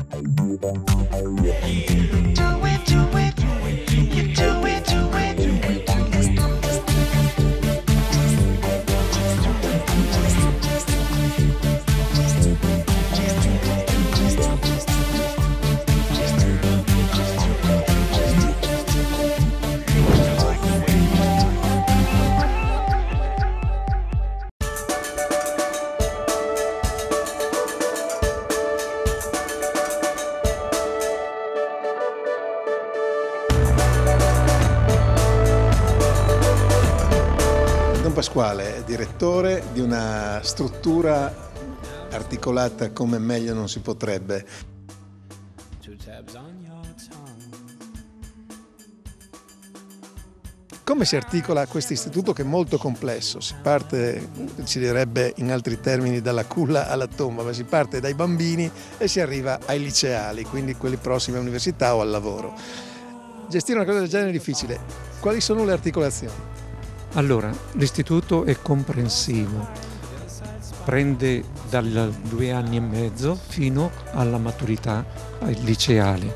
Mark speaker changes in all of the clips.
Speaker 1: Pasquale è direttore di una struttura articolata come meglio non si potrebbe. Come si articola questo istituto che è molto complesso? Si parte, si direbbe in altri termini, dalla culla alla tomba, ma si parte dai bambini e si arriva ai liceali, quindi quelli prossimi all'università o al lavoro. Gestire una cosa del genere è difficile. Quali sono le articolazioni?
Speaker 2: Allora, l'istituto è comprensivo, prende dal 2 anni e mezzo fino alla maturità ai liceali,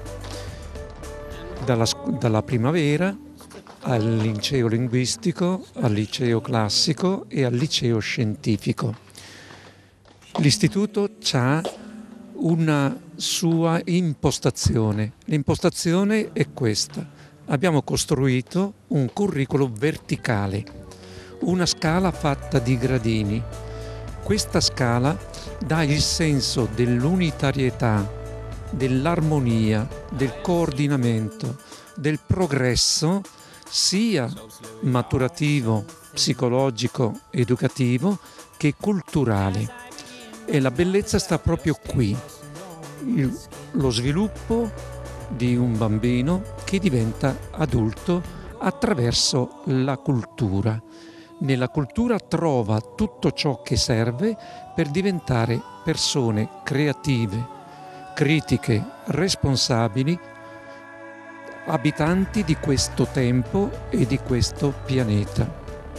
Speaker 2: dalla primavera al liceo linguistico, al liceo classico e al liceo scientifico. L'istituto ha una sua impostazione. L'impostazione è questa. Abbiamo costruito un curriculum verticale, una scala fatta di gradini. Questa scala dà il senso dell'unitarietà, dell'armonia, del coordinamento, del progresso, sia maturativo, psicologico, educativo, che culturale. E la bellezza sta proprio qui, lo sviluppo di un bambino che diventa adulto attraverso la cultura. Nella cultura trova tutto ciò che serve per diventare persone creative, critiche, responsabili, abitanti di questo tempo e di questo pianeta.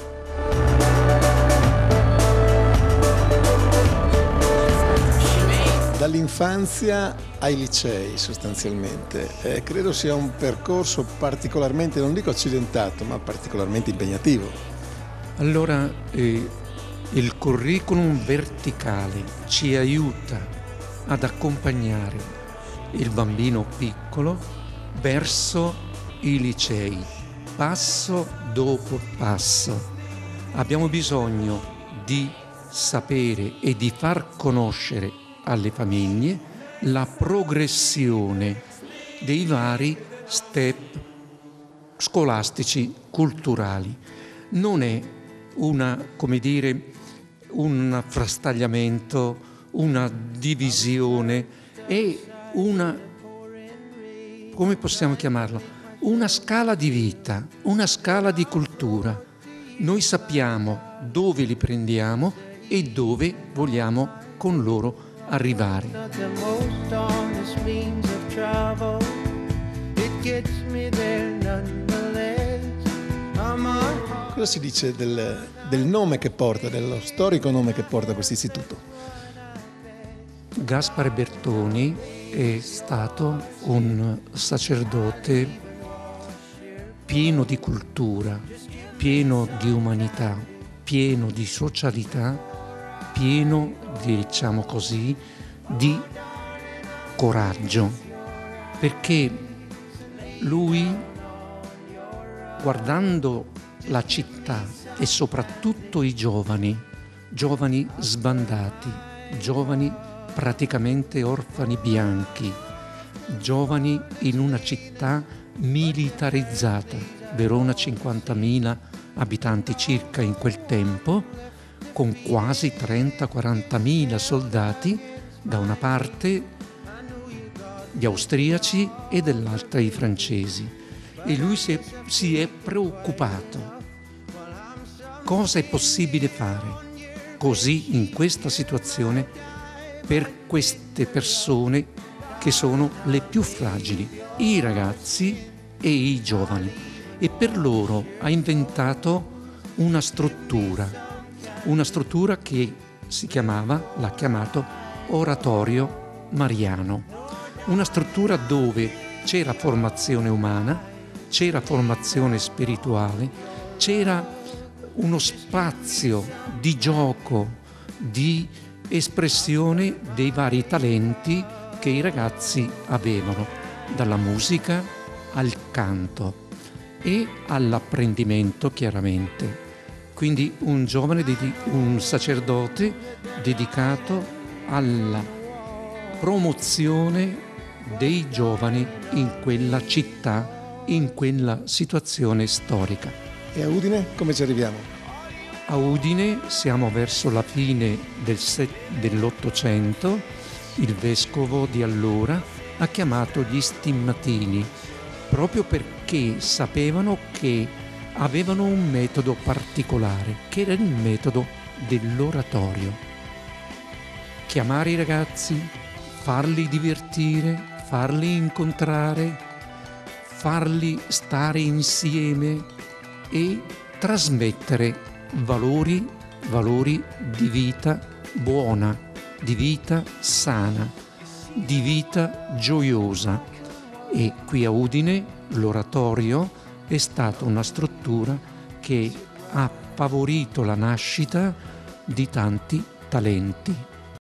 Speaker 1: Dall'infanzia ai licei sostanzialmente, credo sia un percorso particolarmente, non dico accidentato, ma particolarmente impegnativo.
Speaker 2: Allora il curriculum verticale ci aiuta ad accompagnare il bambino piccolo verso i licei, passo dopo passo. Abbiamo bisogno di sapere e di far conoscere alle famiglie la progressione dei vari step scolastici, culturali. Non è un frastagliamento, una divisione, è come possiamo chiamarlo? Una scala di vita, una scala di cultura. Noi sappiamo dove li prendiamo e dove vogliamo con loro arrivare.
Speaker 1: Cosa si dice del nome che porta, dello storico nome che porta questo istituto?
Speaker 2: Gaspare Bertoni è stato un sacerdote pieno di cultura, pieno di umanità, pieno di socialità, pieno, diciamo così, di coraggio, perché lui, guardando la città e soprattutto i giovani sbandati, giovani praticamente orfani bianchi, giovani in una città militarizzata, Verona 50.000 abitanti circa in quel tempo, con quasi 30-40.000 soldati, da una parte gli austriaci e dall'altra i francesi. E lui si è preoccupato. Cosa è possibile fare così in questa situazione per queste persone che sono le più fragili, i ragazzi e i giovani? E per loro ha inventato una struttura che l'ha chiamato Oratorio Mariano. una struttura dove c'era formazione umana, c'era formazione spirituale, c'era uno spazio di gioco, di espressione dei vari talenti che i ragazzi avevano, dalla musica al canto e all'apprendimento chiaramente. Quindi un sacerdote dedicato alla promozione dei giovani in quella città, in quella situazione storica.
Speaker 1: E a Udine come ci arriviamo?
Speaker 2: A Udine siamo verso la fine dell'Ottocento. Il vescovo di allora ha chiamato gli stimmatini proprio perché sapevano che avevano un metodo particolare, che era il metodo dell'oratorio. Chiamare i ragazzi, farli divertire, farli incontrare, farli stare insieme e trasmettere valori di vita buona, di vita sana, di vita gioiosa. E qui a Udine l'oratorio è stata una struttura che ha favorito la nascita di tanti talenti.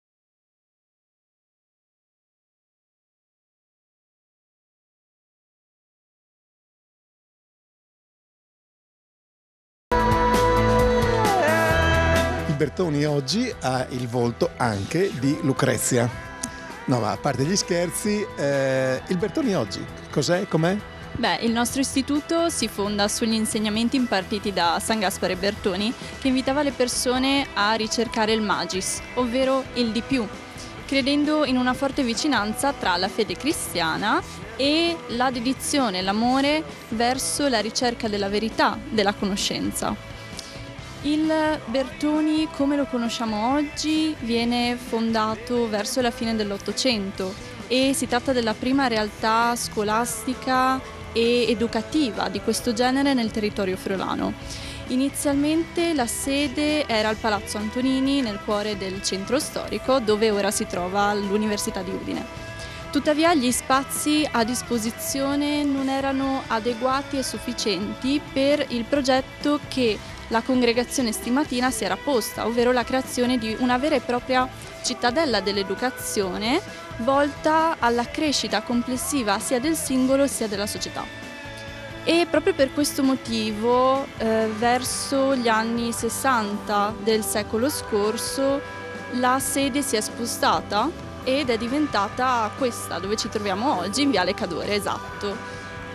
Speaker 1: Il Bertoni oggi ha il volto anche di Lucrezia. No, ma a parte gli scherzi, il Bertoni oggi cos'è? Com'è?
Speaker 3: Beh, il nostro istituto si fonda sugli insegnamenti impartiti da San Gaspare Bertoni, che invitava le persone a ricercare il magis, ovvero il di più, credendo in una forte vicinanza tra la fede cristiana e la dedizione, l'amore verso la ricerca della verità, della conoscenza. Il Bertoni, come lo conosciamo oggi, viene fondato verso la fine dell'Ottocento e si tratta della prima realtà scolastica e educativa di questo genere nel territorio friulano. Inizialmente la sede era al Palazzo Antonini, nel cuore del centro storico, dove ora si trova l'Università di Udine. Tuttavia gli spazi a disposizione non erano adeguati e sufficienti per il progetto che la congregazione stimmatina si era posta, ovvero la creazione di una vera e propria cittadella dell'educazione volta alla crescita complessiva sia del singolo sia della società. E proprio per questo motivo, verso gli anni 60 del secolo scorso, la sede si è spostata ed è diventata questa, dove ci troviamo oggi, in Viale Cadore, esatto.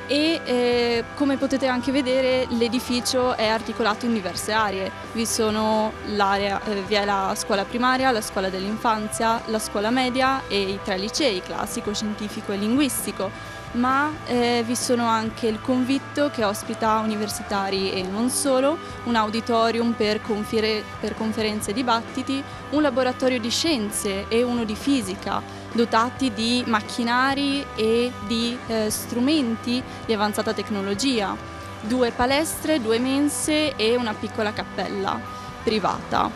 Speaker 3: E come potete anche vedere, l'edificio è articolato in diverse aree. Vi è la scuola primaria, la scuola dell'infanzia, la scuola media e i 3 licei, classico, scientifico e linguistico, ma vi sono anche il convitto che ospita universitari e non solo, un auditorium per conferenze e dibattiti, un laboratorio di scienze e uno di fisica, dotati di macchinari e di strumenti di avanzata tecnologia, 2 palestre, 2 mense e una piccola cappella privata.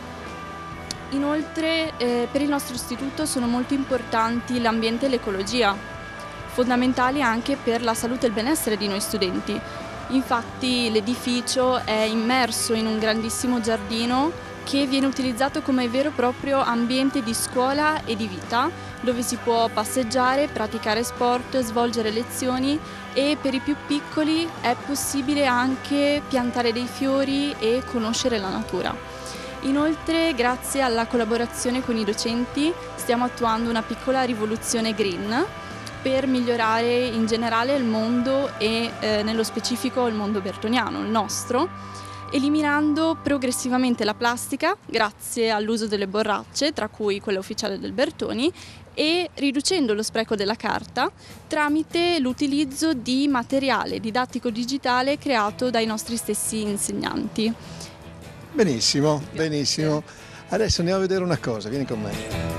Speaker 3: Inoltre per il nostro istituto sono molto importanti l'ambiente e l'ecologia, fondamentali anche per la salute e il benessere di noi studenti. Infatti l'edificio è immerso in un grandissimo giardino che viene utilizzato come vero e proprio ambiente di scuola e di vita, dove si può passeggiare, praticare sport, svolgere lezioni e per i più piccoli è possibile anche piantare dei fiori e conoscere la natura. Inoltre, grazie alla collaborazione con i docenti, stiamo attuando una piccola rivoluzione green per migliorare in generale il mondo e nello specifico il mondo bertoniano, il nostro, eliminando progressivamente la plastica grazie all'uso delle borracce, tra cui quella ufficiale del Bertoni, e riducendo lo spreco della carta tramite l'utilizzo di materiale didattico digitale creato dai nostri stessi insegnanti.
Speaker 1: Benissimo, benissimo. Adesso andiamo a vedere una cosa, vieni con me.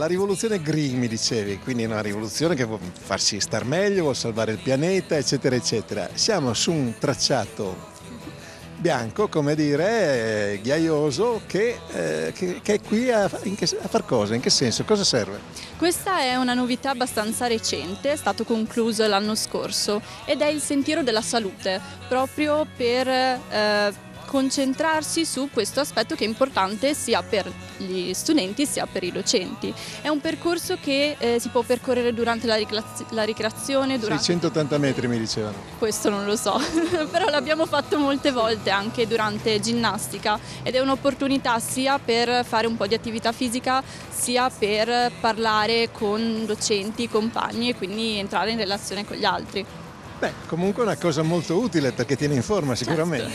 Speaker 1: la rivoluzione green mi dicevi, quindi è una rivoluzione che vuole farsi star meglio, vuole salvare il pianeta, eccetera, eccetera. Siamo su un tracciato bianco, come dire, ghiaioso, che è qui a far cosa? In che senso? Cosa serve?
Speaker 3: Questa è una novità abbastanza recente, è stato concluso l'anno scorso ed è il Sentiero della Salute, proprio per concentrarsi su questo aspetto che è importante sia per gli studenti sia per i docenti. È un percorso che si può percorrere durante la ricreazione.
Speaker 1: 680 metri mi dicevano.
Speaker 3: Questo non lo so, però l'abbiamo fatto molte volte anche durante ginnastica ed è un'opportunità sia per fare un po' di attività fisica sia per parlare con docenti, compagni e quindi entrare in relazione con gli altri.
Speaker 1: Beh, comunque è una cosa molto utile perché tiene in forma sicuramente.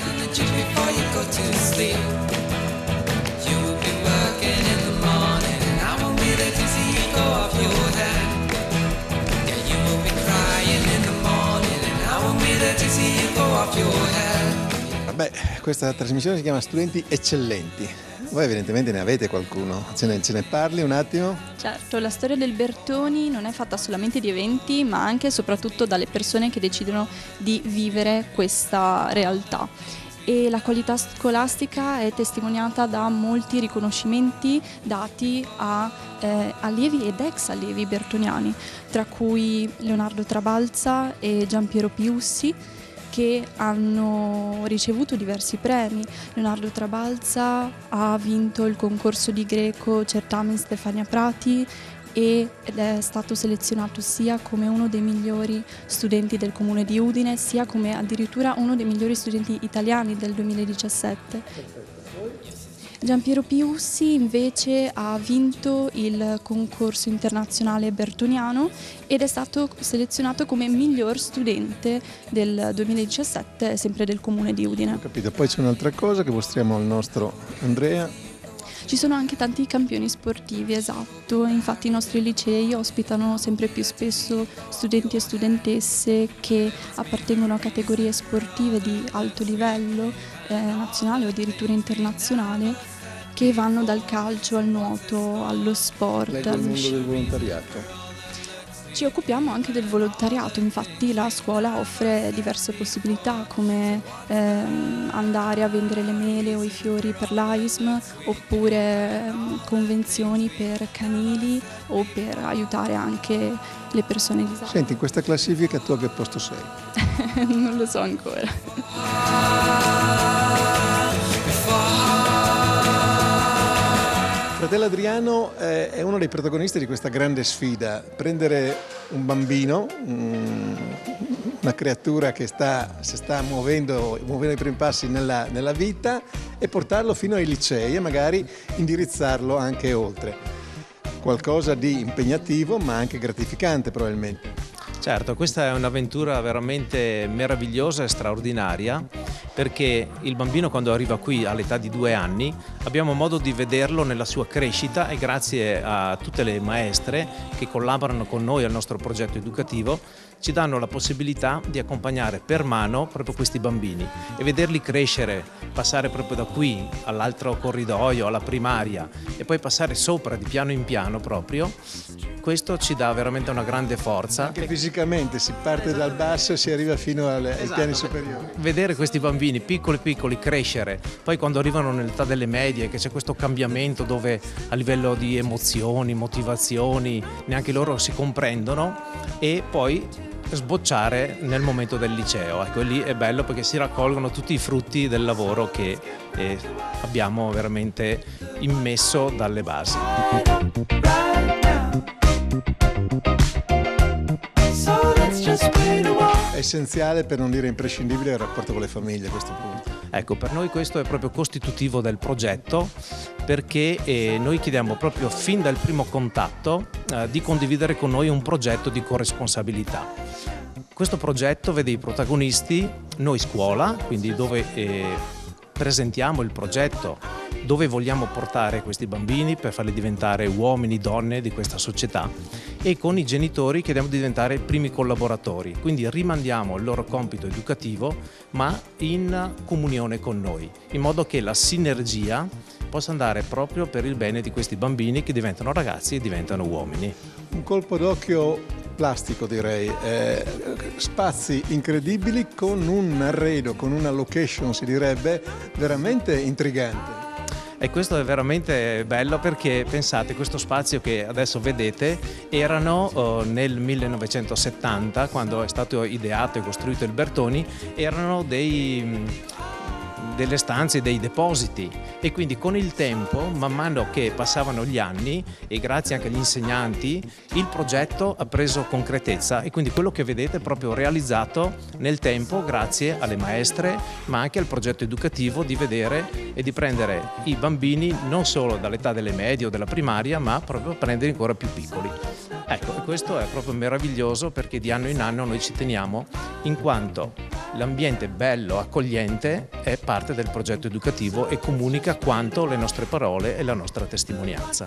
Speaker 1: Vabbè, questa trasmissione si chiama Studenti Eccellenti. Voi evidentemente ne avete qualcuno, ce ne parli un attimo?
Speaker 3: Certo, la storia del Bertoni non è fatta solamente di eventi, ma anche e soprattutto dalle persone che decidono di vivere questa realtà. E la qualità scolastica è testimoniata da molti riconoscimenti dati a allievi ed ex allievi bertoniani, tra cui Leonardo Trabalza e Giampiero Piussi, che hanno ricevuto diversi premi. Leonardo Trabalza ha vinto il concorso di greco Certamen Stefania Prati ed è stato selezionato sia come uno dei migliori studenti del comune di Udine, sia come addirittura uno dei migliori studenti italiani del 2017. Giampiero Piussi invece ha vinto il concorso internazionale bertoniano ed è stato selezionato come miglior studente del 2017, sempre del comune di Udine.
Speaker 1: Ho capito, poi c'è un'altra cosa che mostriamo al nostro Andrea.
Speaker 3: Ci sono anche tanti campioni sportivi, esatto, infatti i nostri licei ospitano sempre più spesso studenti e studentesse che appartengono a categorie sportive di alto livello, nazionale o addirittura internazionale, che vanno dal calcio al nuoto, allo sport.
Speaker 1: Lei del mondo del volontariato.
Speaker 3: Ci occupiamo anche del volontariato, infatti la scuola offre diverse possibilità come andare a vendere le mele o i fiori per l'AISM oppure convenzioni per canili o per aiutare anche le persone disabili.
Speaker 1: Senti, in questa classifica tu a che posto sei?
Speaker 3: Non lo so ancora.
Speaker 1: Fratello Adriano è uno dei protagonisti di questa grande sfida, prendere un bambino, una creatura che si sta muovendo i primi passi nella vita e portarlo fino ai licei e magari indirizzarlo anche oltre. Qualcosa di impegnativo ma anche gratificante probabilmente.
Speaker 4: Certo, questa è un'avventura veramente meravigliosa e straordinaria perché il bambino quando arriva qui all'età di 2 anni abbiamo modo di vederlo nella sua crescita e grazie a tutte le maestre che collaborano con noi al nostro progetto educativo ci danno la possibilità di accompagnare per mano proprio questi bambini e vederli crescere, passare proprio da qui all'altro corridoio, alla primaria e poi passare sopra di piano in piano proprio. Questo ci dà veramente una grande forza.
Speaker 1: Anche fisicamente si parte dal basso e si arriva fino ai piani superiori.
Speaker 4: Vedere questi bambini piccoli crescere, poi quando arrivano nell'età delle medie che c'è questo cambiamento dove a livello di emozioni, motivazioni, neanche loro si comprendono e poi sbocciare nel momento del liceo. Ecco, lì è bello perché si raccolgono tutti i frutti del lavoro che abbiamo veramente immesso dalle basi.
Speaker 1: È essenziale, per non dire imprescindibile, il rapporto con le famiglie a questo punto.
Speaker 4: Ecco, per noi questo è proprio costitutivo del progetto perché noi chiediamo proprio fin dal primo contatto di condividere con noi un progetto di corresponsabilità. Questo progetto vede i protagonisti noi scuola, quindi dove presentiamo il progetto, dove vogliamo portare questi bambini per farli diventare uomini, donne di questa società e con i genitori chiediamo di diventare i primi collaboratori, quindi rimandiamo il loro compito educativo ma in comunione con noi, in modo che la sinergia possa andare proprio per il bene di questi bambini che diventano ragazzi e diventano uomini.
Speaker 1: Un colpo d'occhio plastico, direi, spazi incredibili con un arredo, con una location, si direbbe, veramente intrigante.
Speaker 4: E questo è veramente bello perché pensate, questo spazio che adesso vedete erano nel 1970, quando è stato ideato e costruito il Bertoni, erano delle stanze, dei depositi, e quindi con il tempo, man mano che passavano gli anni e grazie anche agli insegnanti, il progetto ha preso concretezza e quindi quello che vedete è proprio realizzato nel tempo grazie alle maestre, ma anche al progetto educativo di vedere e di prendere i bambini non solo dall'età delle medie o della primaria, ma proprio prendere ancora più piccoli. Ecco, e questo è proprio meraviglioso perché di anno in anno noi ci teniamo, in quanto l'ambiente bello, accogliente è parte del progetto educativo e comunica quanto le nostre parole e la nostra testimonianza.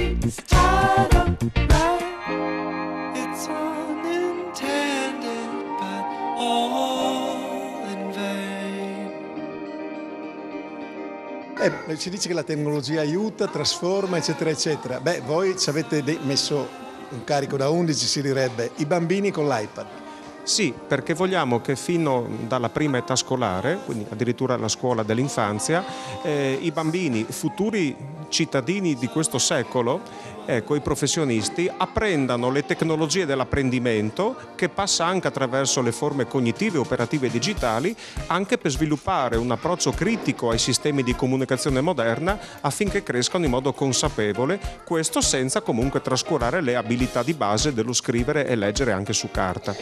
Speaker 1: Ci dice che la tecnologia aiuta, trasforma, eccetera, eccetera. Beh, voi ci avete messo un carico da 11, si direbbe, i bambini con l'iPad.
Speaker 5: Sì, perché vogliamo che fino dalla prima età scolare, quindi addirittura la scuola dell'infanzia, i bambini, futuri cittadini di questo secolo, i professionisti, apprendano le tecnologie dell'apprendimento, che passa anche attraverso le forme cognitive, operative e digitali, anche per sviluppare un approccio critico ai sistemi di comunicazione moderna affinché crescano in modo consapevole, questo senza comunque trascurare le abilità di base dello scrivere e leggere anche su carta.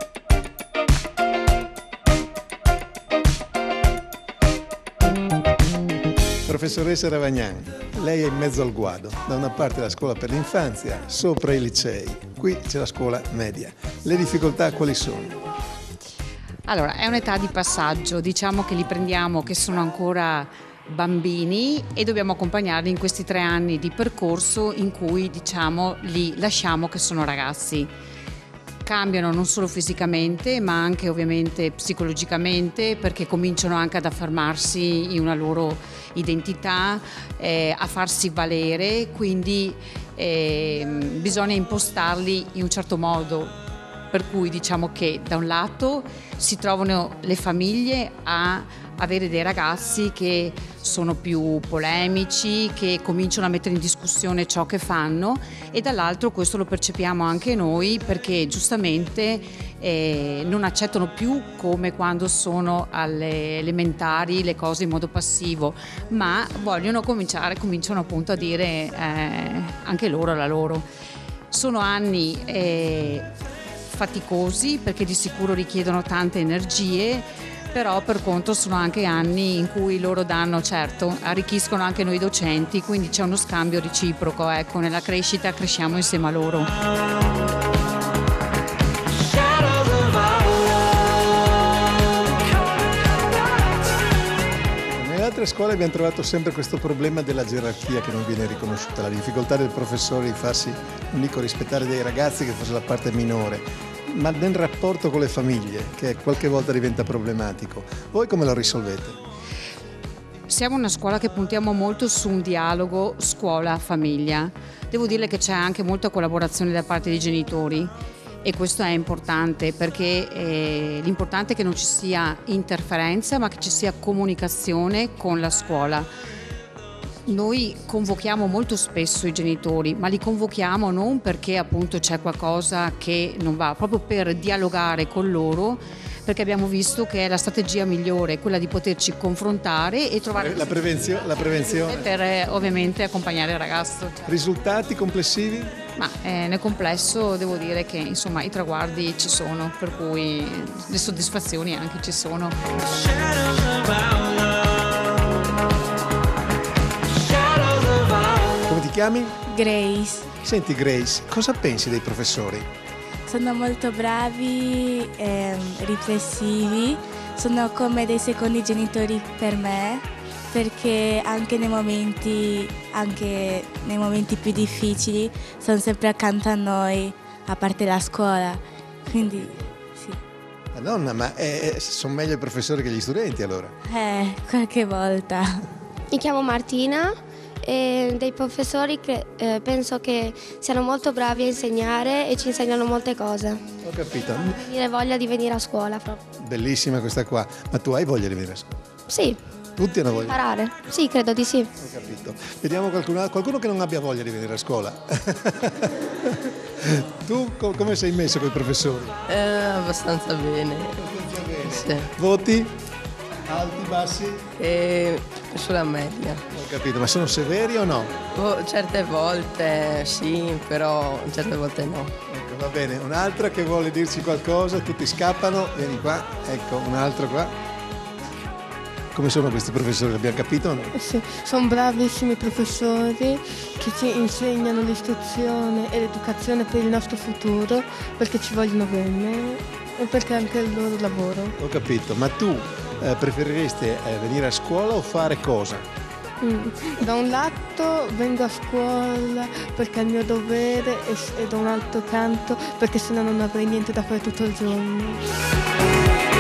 Speaker 1: Professoressa Ravagnan, lei è in mezzo al guado, da una parte la scuola per l'infanzia, sopra i licei, qui c'è la scuola media. Le difficoltà quali sono?
Speaker 6: Allora, è un'età di passaggio, diciamo che li prendiamo che sono ancora bambini e dobbiamo accompagnarli in questi 3 anni di percorso in cui, diciamo, li lasciamo che sono ragazzi. Cambiano non solo fisicamente ma anche ovviamente psicologicamente, perché cominciano anche ad affermarsi in una loro identità, a farsi valere, quindi bisogna impostarli in un certo modo, per cui diciamo che da un lato si trovano le famiglie a avere dei ragazzi che sono più polemici, che cominciano a mettere in discussione ciò che fanno, e dall'altro questo lo percepiamo anche noi, perché giustamente non accettano più come quando sono alle elementari le cose in modo passivo, ma cominciano appunto a dire anche loro la loro. Sono anni faticosi perché di sicuro richiedono tante energie, però per contro sono anche anni in cui loro danno, certo, arricchiscono anche noi docenti, quindi c'è uno scambio reciproco, ecco, nella crescita cresciamo insieme a loro.
Speaker 1: Nelle altre scuole abbiamo trovato sempre questo problema della gerarchia che non viene riconosciuta, la difficoltà del professore di farsi, non dico rispettare dei ragazzi, che fosse la parte minore, ma nel rapporto con le famiglie, che qualche volta diventa problematico. Voi come lo risolvete?
Speaker 6: Siamo una scuola che puntiamo molto su un dialogo scuola-famiglia. Devo dire che c'è anche molta collaborazione da parte dei genitori e questo è importante, perché l'importante è che non ci sia interferenza, ma che ci sia comunicazione con la scuola. Noi convochiamo molto spesso i genitori, ma li convochiamo non perché appunto c'è qualcosa che non va, proprio per dialogare con loro, perché abbiamo visto che è la strategia migliore, quella di poterci confrontare e trovare
Speaker 1: la prevenzione
Speaker 6: per ovviamente accompagnare il ragazzo.
Speaker 1: Risultati complessivi?
Speaker 6: Ma nel complesso devo dire che insomma i traguardi ci sono, per cui le soddisfazioni anche ci sono.
Speaker 1: Come ti chiami?
Speaker 7: Grace.
Speaker 1: Senti Grace, cosa pensi dei professori?
Speaker 7: Sono molto bravi, riflessivi, sono come dei secondi genitori per me, perché anche nei momenti più difficili sono sempre accanto a noi, a parte la scuola, quindi sì.
Speaker 1: Madonna, ma sono meglio i professori che gli studenti allora?
Speaker 7: Qualche volta.
Speaker 8: Mi chiamo Martina e dei professori che penso che siano molto bravi a insegnare e ci insegnano molte cose.
Speaker 1: Ho capito.
Speaker 8: Venire voglia di venire a scuola proprio.
Speaker 1: Bellissima questa qua. Ma tu hai voglia di venire a scuola?
Speaker 8: Sì.
Speaker 1: Tutti hanno voglia?
Speaker 8: Imparare? Sì, credo di sì.
Speaker 1: Ho capito. Vediamo qualcuno che non abbia voglia di venire a scuola. Tu come sei messo con i professori?
Speaker 9: Abbastanza bene.
Speaker 1: Abbastanza bene.
Speaker 9: Sì.
Speaker 1: Voti? Alti, bassi?
Speaker 9: Sulla media.
Speaker 1: Ho capito, ma sono severi o no?
Speaker 9: Certe volte sì, però certe volte no.
Speaker 1: Ecco, va bene. Un'altra che vuole dirci qualcosa, tutti scappano, vieni qua. Ecco, un altro qua. Come sono questi professori? L'abbiamo capito o no?
Speaker 10: Sì, sono bravissimi professori che ci insegnano l'istruzione e l'educazione per il nostro futuro, perché ci vogliono bene e perché è anche il loro lavoro.
Speaker 1: Ho capito, ma tu preferiresti venire a scuola o fare cosa?
Speaker 10: Da un lato vengo a scuola perché è il mio dovere e da un altro canto perché sennò non avrei niente da fare tutto il giorno.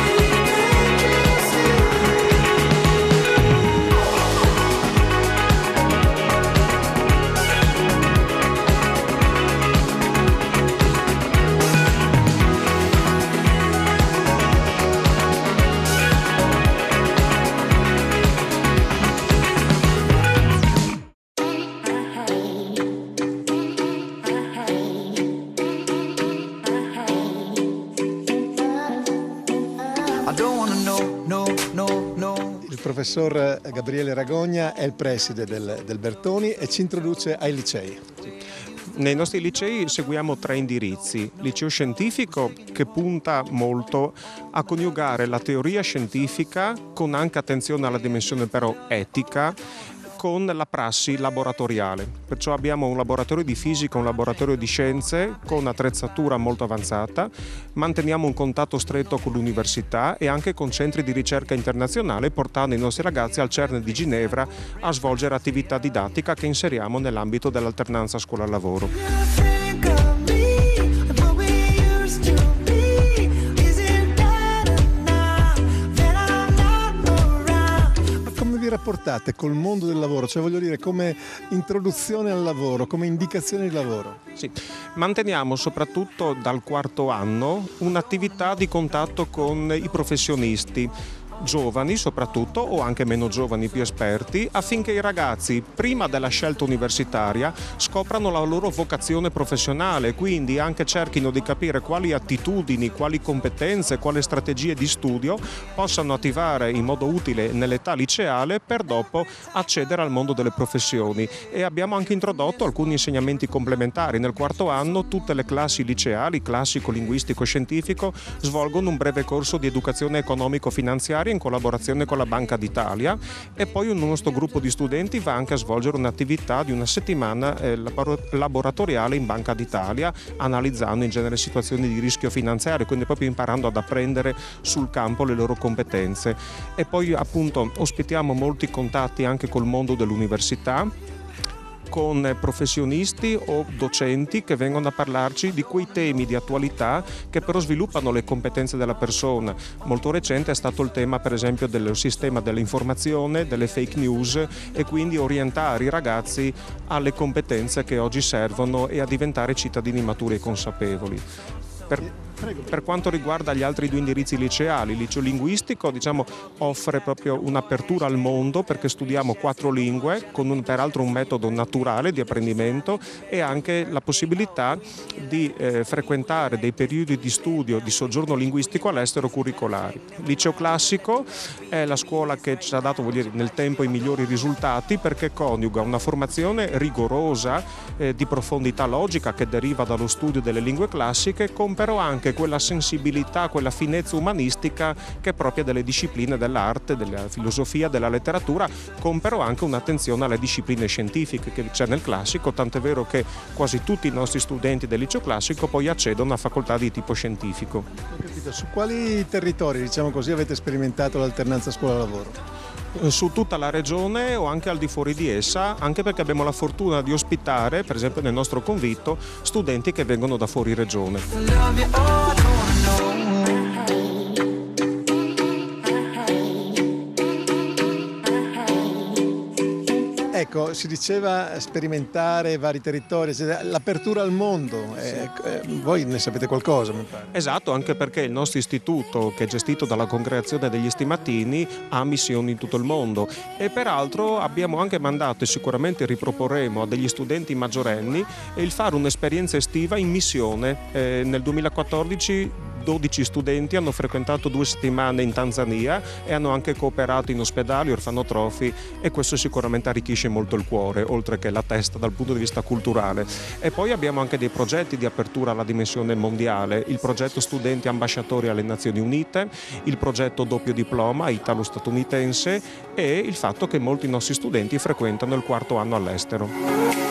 Speaker 1: Il professor Gabriele Ragogna è il preside del Bertoni e ci introduce ai licei.
Speaker 5: Nei nostri licei seguiamo 3 indirizzi. Liceo scientifico, che punta molto a coniugare la teoria scientifica con anche attenzione alla dimensione però etica, con la prassi laboratoriale. Perciò abbiamo un laboratorio di fisica, un laboratorio di scienze con attrezzatura molto avanzata, manteniamo un contatto stretto con l'università e anche con centri di ricerca internazionale, portando i nostri ragazzi al CERN di Ginevra a svolgere attività didattica che inseriamo nell'ambito dell'alternanza scuola-lavoro.
Speaker 1: Vi rapportate col mondo del lavoro, cioè voglio dire come introduzione al lavoro, come indicazione di lavoro?
Speaker 5: Sì, manteniamo soprattutto dal 4º anno un'attività di contatto con i professionisti, giovani soprattutto o anche meno giovani, più esperti, affinché i ragazzi prima della scelta universitaria scoprano la loro vocazione professionale, quindi anche cerchino di capire quali attitudini, quali competenze, quali strategie di studio possano attivare in modo utile nell'età liceale per dopo accedere al mondo delle professioni. E abbiamo anche introdotto alcuni insegnamenti complementari. Nel 4º anno tutte le classi liceali, classico, linguistico, scientifico, svolgono un breve corso di educazione economico-finanziaria in collaborazione con la Banca d'Italia, e poi un nostro gruppo di studenti va anche a svolgere un'attività di una settimana laboratoriale in Banca d'Italia, analizzando in genere situazioni di rischio finanziario, quindi proprio imparando ad apprendere sul campo le loro competenze. E poi appunto ospitiamo molti contatti anche col mondo dell'università, con professionisti o docenti che vengono a parlarci di quei temi di attualità che però sviluppano le competenze della persona. Molto recente è stato il tema per esempio del sistema dell'informazione, delle fake news, e quindi orientare i ragazzi alle competenze che oggi servono e a diventare cittadini maturi e consapevoli. Per quanto riguarda gli altri 2 indirizzi liceali, il liceo linguistico offre proprio un'apertura al mondo, perché studiamo 4 lingue con peraltro un metodo naturale di apprendimento e anche la possibilità di frequentare dei periodi di studio di soggiorno linguistico all'estero curricolari. Il liceo classico è la scuola che ci ha dato nel tempo i migliori risultati, perché coniuga una formazione rigorosa di profondità logica che deriva dallo studio delle lingue classiche, con però anche quella sensibilità, quella finezza umanistica che è propria delle discipline dell'arte, della filosofia, della letteratura, con però anche un'attenzione alle discipline scientifiche che c'è nel classico, tant'è vero che quasi tutti i nostri studenti del liceo classico poi accedono a facoltà di tipo scientifico.
Speaker 1: Ho capito. Su quali territori, avete sperimentato l'alternanza scuola-lavoro?
Speaker 5: Su tutta la regione o anche al di fuori di essa, anche perché abbiamo la fortuna di ospitare, per esempio nel nostro convitto, studenti che vengono da fuori regione.
Speaker 1: Ecco, si diceva sperimentare vari territori, l'apertura al mondo, voi ne sapete qualcosa, mi pare.
Speaker 5: Esatto, anche perché il nostro istituto, che è gestito dalla Congregazione degli Stimatini, ha missioni in tutto il mondo e peraltro abbiamo anche mandato, e sicuramente riproporremo a degli studenti maggiorenni, il fare un'esperienza estiva in missione. Nel 2014 12 studenti hanno frequentato 2 settimane in Tanzania e hanno anche cooperato in ospedali, orfanotrofi, e questo sicuramente arricchisce molto il cuore, oltre che la testa dal punto di vista culturale. E poi abbiamo anche dei progetti di apertura alla dimensione mondiale, il progetto Studenti Ambasciatori alle Nazioni Unite, il progetto Doppio Diploma italo-statunitense e il fatto che molti nostri studenti frequentano il 4º anno all'estero.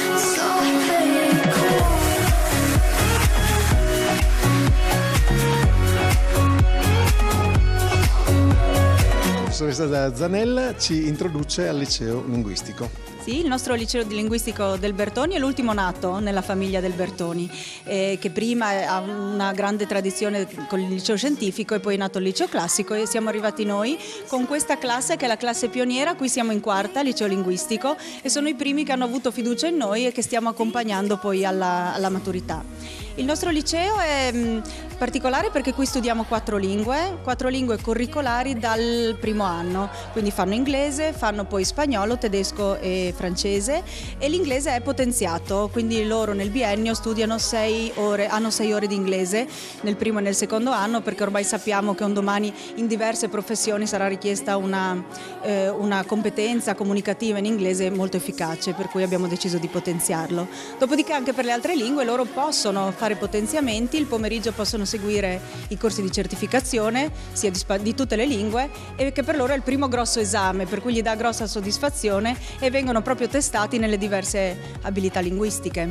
Speaker 1: La professoressa Zanella ci introduce al liceo linguistico.
Speaker 11: Sì, il nostro liceo di linguistico del Bertoni è l'ultimo nato nella famiglia del Bertoni, che prima ha una grande tradizione con il liceo scientifico e poi è nato il liceo classico e siamo arrivati noi con questa classe che è la classe pioniera. Qui siamo in 4ª, liceo linguistico, e sono i primi che hanno avuto fiducia in noi e che stiamo accompagnando poi alla maturità. Il nostro liceo è particolare perché qui studiamo 4 lingue curricolari dal primo anno, quindi fanno inglese, fanno poi spagnolo, tedesco e francese, e l'inglese è potenziato, quindi loro nel biennio studiano 6 ore, hanno 6 ore di inglese nel primo e nel secondo anno, perché ormai sappiamo che un domani in diverse professioni sarà richiesta una competenza comunicativa in inglese molto efficace, per cui abbiamo deciso di potenziarlo. Dopodiché anche per le altre lingue loro possono fare potenziamenti, il pomeriggio possono seguire i corsi di certificazione sia di tutte le lingue, e che per loro è il primo grosso esame, per cui gli dà grossa soddisfazione e vengono proprio testati nelle diverse abilità linguistiche.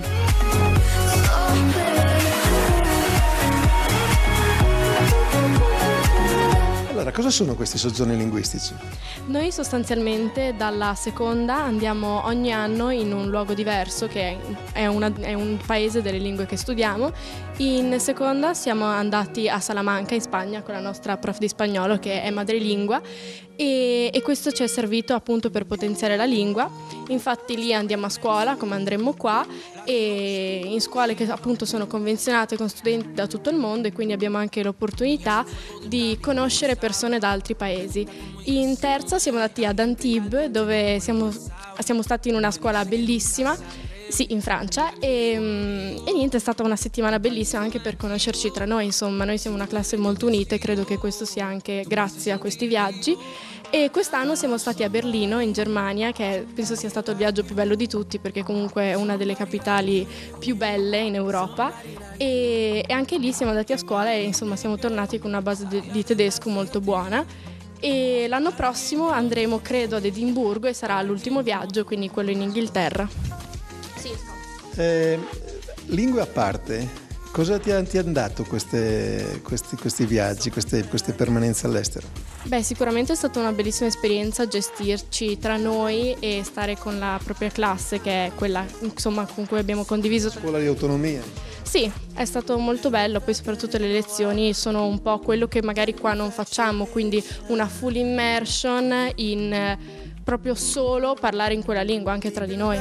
Speaker 1: Allora, cosa sono questi soggiorni linguistici?
Speaker 12: Noi sostanzialmente dalla seconda andiamo ogni anno in un luogo diverso, che è un paese delle lingue che studiamo. In seconda siamo andati a Salamanca in Spagna con la nostra prof di spagnolo, che è madrelingua, e questo ci è servito appunto per potenziare la lingua. Infatti lì andiamo a scuola come andremo qua, e in scuole che appunto sono convenzionate con studenti da tutto il mondo, e quindi abbiamo anche l'opportunità di conoscere persone da altri paesi. In terza siamo andati ad Antibes, dove siamo stati in una scuola bellissima, sì, in Francia, e niente, è stata una settimana bellissima anche per conoscerci tra noi. Insomma, noi siamo una classe molto unita e credo che questo sia anche grazie a questi viaggi. E quest'anno siamo stati a Berlino, in Germania, che penso sia stato il viaggio più bello di tutti, perché comunque è una delle capitali più belle in Europa, e anche lì siamo andati a scuola e insomma siamo tornati con una base di tedesco molto buona. E l'anno prossimo andremo, credo, ad Edimburgo, e sarà l'ultimo viaggio, quindi quello in Inghilterra. Sì.
Speaker 1: Lingue a parte, cosa ti hanno dato questi viaggi, queste permanenze all'estero?
Speaker 12: Beh, sicuramente è stata una bellissima esperienza gestirci tra noi e stare con la propria classe, che è quella insomma con cui abbiamo condiviso.
Speaker 1: Scuola di autonomia.
Speaker 12: Sì, è stato molto bello, poi soprattutto le lezioni sono un po' quello che magari qua non facciamo, quindi una full immersion in proprio solo parlare in quella lingua anche tra di noi.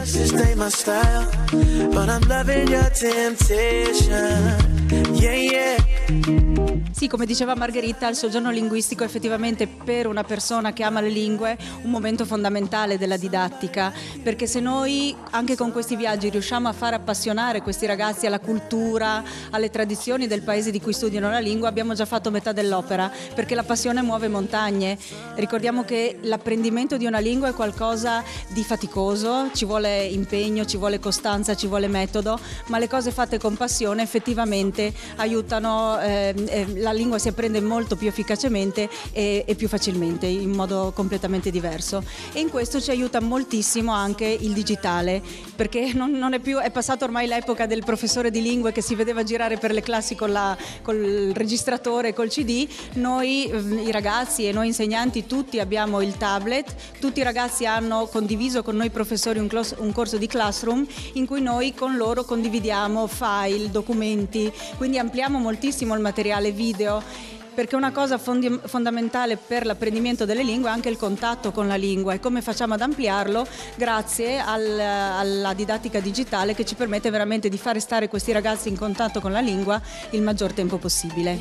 Speaker 11: Sì, come diceva Margherita, il soggiorno linguistico è effettivamente per una persona che ama le lingue un momento fondamentale della didattica, perché se noi anche con questi viaggi riusciamo a far appassionare questi ragazzi alla cultura, alle tradizioni del paese di cui studiano la lingua, abbiamo già fatto metà dell'opera, perché la passione muove montagne. Ricordiamo che l'apprendimento di una lingua è qualcosa di faticoso, ci vuole impegno, ci vuole costanza, ci vuole metodo, ma le cose fatte con passione effettivamente aiutano, la lingua si apprende molto più efficacemente e più facilmente, in modo completamente diverso, e in questo ci aiuta moltissimo anche il digitale, perché non è più, è passato ormai l'epoca del professore di lingue che si vedeva girare per le classi col registratore, col CD. Noi i ragazzi e noi insegnanti tutti abbiamo il tablet, tutti i ragazzi hanno condiviso con noi professori un corso di Classroom in cui noi con loro condividiamo file, documenti, quindi ampliamo moltissimo il materiale video. perché una cosa fondamentale per l'apprendimento delle lingue è anche il contatto con la lingua e come facciamo ad ampliarlo grazie alla didattica digitale che ci permette veramente di fare stare questi ragazzi in contatto con la lingua il maggior tempo possibile.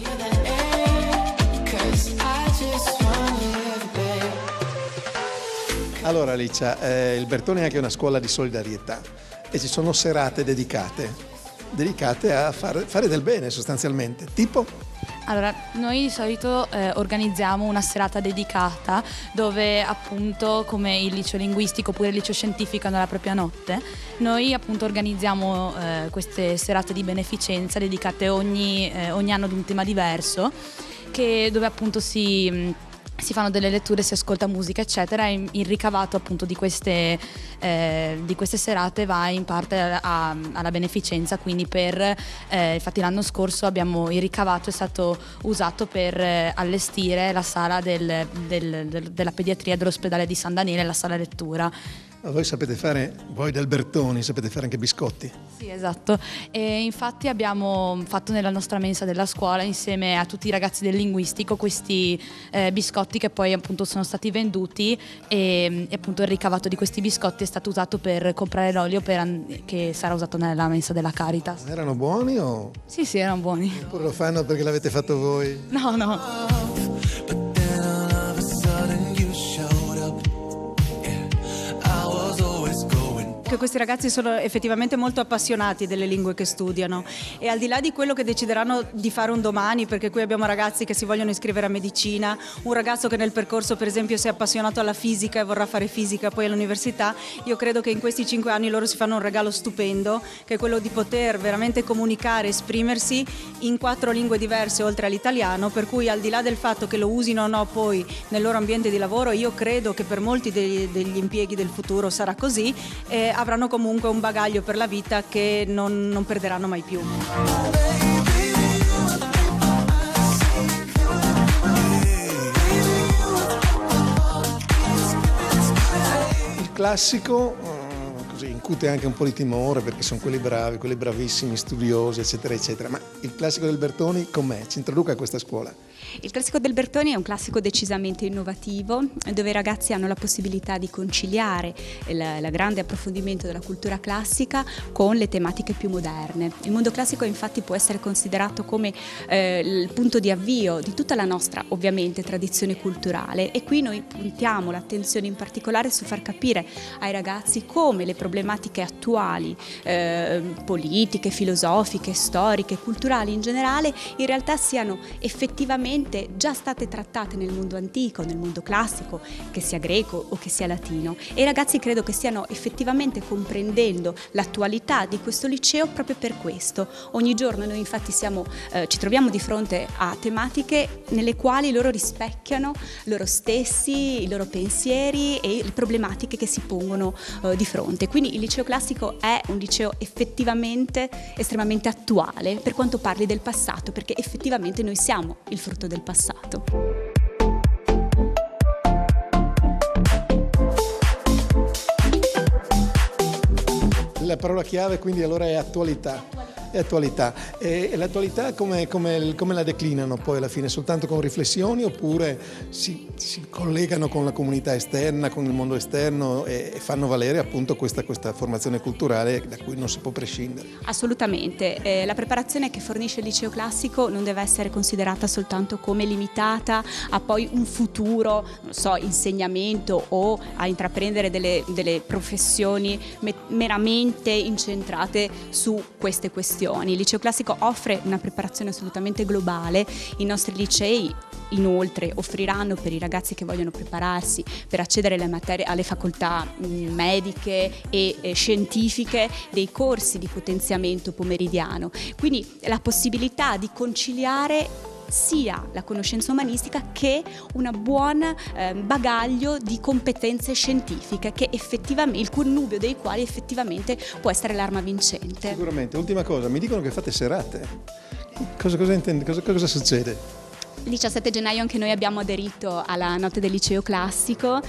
Speaker 1: Allora Alicia, il Bertoni è anche una scuola di solidarietà e ci sono serate dedicate a fare del bene sostanzialmente, tipo?
Speaker 13: Allora, noi di solito organizziamo una serata dedicata dove appunto come il liceo linguistico oppure il liceo scientifico hanno la propria notte, noi appunto organizziamo queste serate di beneficenza dedicate ogni anno ad un tema diverso, dove appunto si fanno delle letture, si ascolta musica eccetera e il ricavato appunto di queste serate va in parte alla beneficenza, quindi infatti l'anno scorso il ricavato è stato usato per allestire la sala della pediatria dell'ospedale di San Daniele, la sala lettura.
Speaker 1: Voi del Bertoni sapete fare anche biscotti?
Speaker 13: Sì, esatto. E infatti abbiamo fatto nella nostra mensa della scuola insieme a tutti i ragazzi del linguistico questi biscotti che poi appunto sono stati venduti e appunto il ricavato di questi biscotti è stato usato per comprare l'olio che sarà usato nella mensa della Caritas.
Speaker 1: Erano buoni o?
Speaker 13: Sì, erano buoni.
Speaker 1: Oppure lo fanno perché l'avete fatto voi?
Speaker 13: No.
Speaker 11: Che questi ragazzi sono effettivamente molto appassionati delle lingue che studiano e al di là di quello che decideranno di fare un domani, perché qui abbiamo ragazzi che si vogliono iscrivere a medicina, un ragazzo che nel percorso per esempio si è appassionato alla fisica e vorrà fare fisica poi all'università, io credo che in questi 5 anni loro si fanno un regalo stupendo che è quello di poter veramente comunicare, esprimersi in 4 lingue diverse oltre all'italiano, per cui al di là del fatto che lo usino o no poi nel loro ambiente di lavoro, io credo che per molti degli impieghi del futuro sarà così, avranno comunque un bagaglio per la vita che non perderanno mai più.
Speaker 1: Il classico così incute anche un po' di timore perché sono quelli bravi, quelli bravissimi, studiosi, eccetera, eccetera. Ma il classico del Bertoni com'è? Ci introduca a questa scuola.
Speaker 14: Il classico del Bertoni è un classico decisamente innovativo, dove i ragazzi hanno la possibilità di conciliare il grande approfondimento della cultura classica con le tematiche più moderne. Il mondo classico infatti può essere considerato come il punto di avvio di tutta la nostra, ovviamente, tradizione culturale e qui noi puntiamo l'attenzione in particolare su far capire ai ragazzi come le problematiche attuali, politiche, filosofiche, storiche, culturali in generale, in realtà siano effettivamente già state trattate nel mondo antico, nel mondo classico, che sia greco o che sia latino, e i ragazzi credo che stiano effettivamente comprendendo l'attualità di questo liceo proprio per questo. Ogni giorno noi infatti ci troviamo di fronte a tematiche nelle quali loro rispecchiano loro stessi, i loro pensieri e le problematiche che si pongono di fronte. Quindi il liceo classico è un liceo effettivamente estremamente attuale per quanto parli del passato, perché effettivamente noi siamo il frutto del passato.
Speaker 1: La parola chiave quindi allora è attualità. È attualità. E l'attualità come la declinano poi alla fine? Soltanto con riflessioni oppure si collegano con la comunità esterna, con il mondo esterno e fanno valere appunto questa formazione culturale da cui non si può prescindere?
Speaker 14: Assolutamente. La preparazione che fornisce il liceo classico non deve essere considerata soltanto come limitata a poi un futuro, non so, insegnamento o a intraprendere delle professioni meramente incentrate su queste questioni. Il liceo classico offre una preparazione assolutamente globale. I nostri licei inoltre offriranno per i ragazzi che vogliono prepararsi per accedere alle facoltà mediche e scientifiche dei corsi di potenziamento pomeridiano. Quindi la possibilità di conciliare sia la conoscenza umanistica che un buon bagaglio di competenze scientifiche che effettivamente, il connubio dei quali effettivamente può essere l'arma vincente.
Speaker 1: Sicuramente. Ultima cosa, mi dicono che fate serate. Cosa succede?
Speaker 14: Il 17 gennaio anche noi abbiamo aderito alla notte del liceo classico,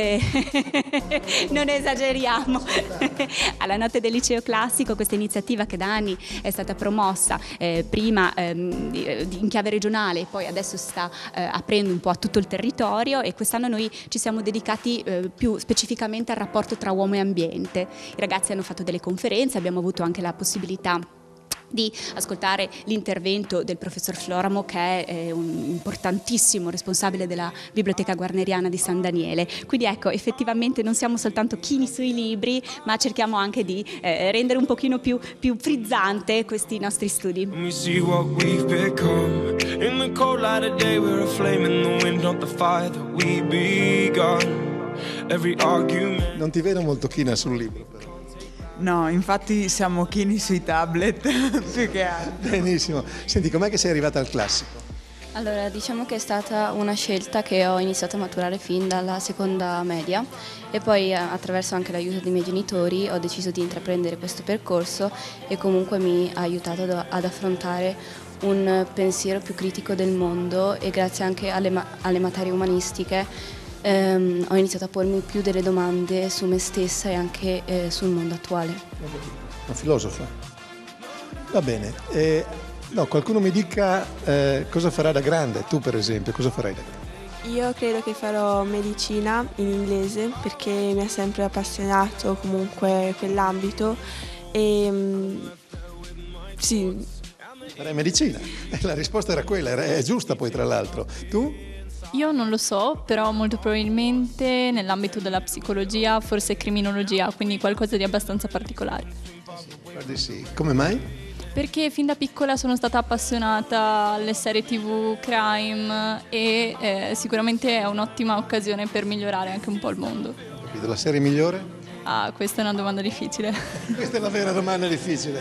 Speaker 14: non esageriamo, alla notte del liceo classico, questa iniziativa che da anni è stata promossa prima in chiave regionale, poi adesso sta aprendo un po' a tutto il territorio, e quest'anno noi ci siamo dedicati più specificamente al rapporto tra uomo e ambiente. I ragazzi hanno fatto delle conferenze, abbiamo avuto anche la possibilità di ascoltare l'intervento del professor Floramo, che è un importantissimo responsabile della Biblioteca Guarneriana di San Daniele. Quindi ecco, effettivamente non siamo soltanto chini sui libri, ma cerchiamo anche di rendere un pochino più frizzante questi nostri studi.
Speaker 15: Non
Speaker 1: ti vedo molto china sul libro, però.
Speaker 16: No, infatti siamo chini sui tablet più che altro.
Speaker 1: Benissimo. Senti, com'è che sei arrivata al classico?
Speaker 17: Allora, diciamo che è stata una scelta che ho iniziato a maturare fin dalla seconda media, e poi attraverso anche l'aiuto dei miei genitori ho deciso di intraprendere questo percorso, e comunque mi ha aiutato ad affrontare un pensiero più critico del mondo, e grazie anche alle materie umanistiche ho iniziato a pormi più delle domande su me stessa e anche sul mondo attuale.
Speaker 1: Un filosofo. Va bene. No, qualcuno mi dica cosa farà da grande. Tu per esempio, cosa farai da grande?
Speaker 18: Io credo che farò medicina in inglese, perché mi ha sempre appassionato comunque quell'ambito, e sì.
Speaker 1: Farai medicina? La risposta era quella, è giusta poi tra l'altro. Tu?
Speaker 3: Io non lo so, però molto probabilmente nell'ambito della psicologia, forse criminologia, quindi qualcosa di abbastanza particolare.
Speaker 1: Guardi sì. Come mai?
Speaker 3: Perché fin da piccola sono stata appassionata alle serie TV crime, e sicuramente è un'ottima occasione per migliorare anche un po' il mondo.
Speaker 1: La serie migliore?
Speaker 3: Ah, questa è una domanda difficile.
Speaker 1: Questa è la vera domanda difficile.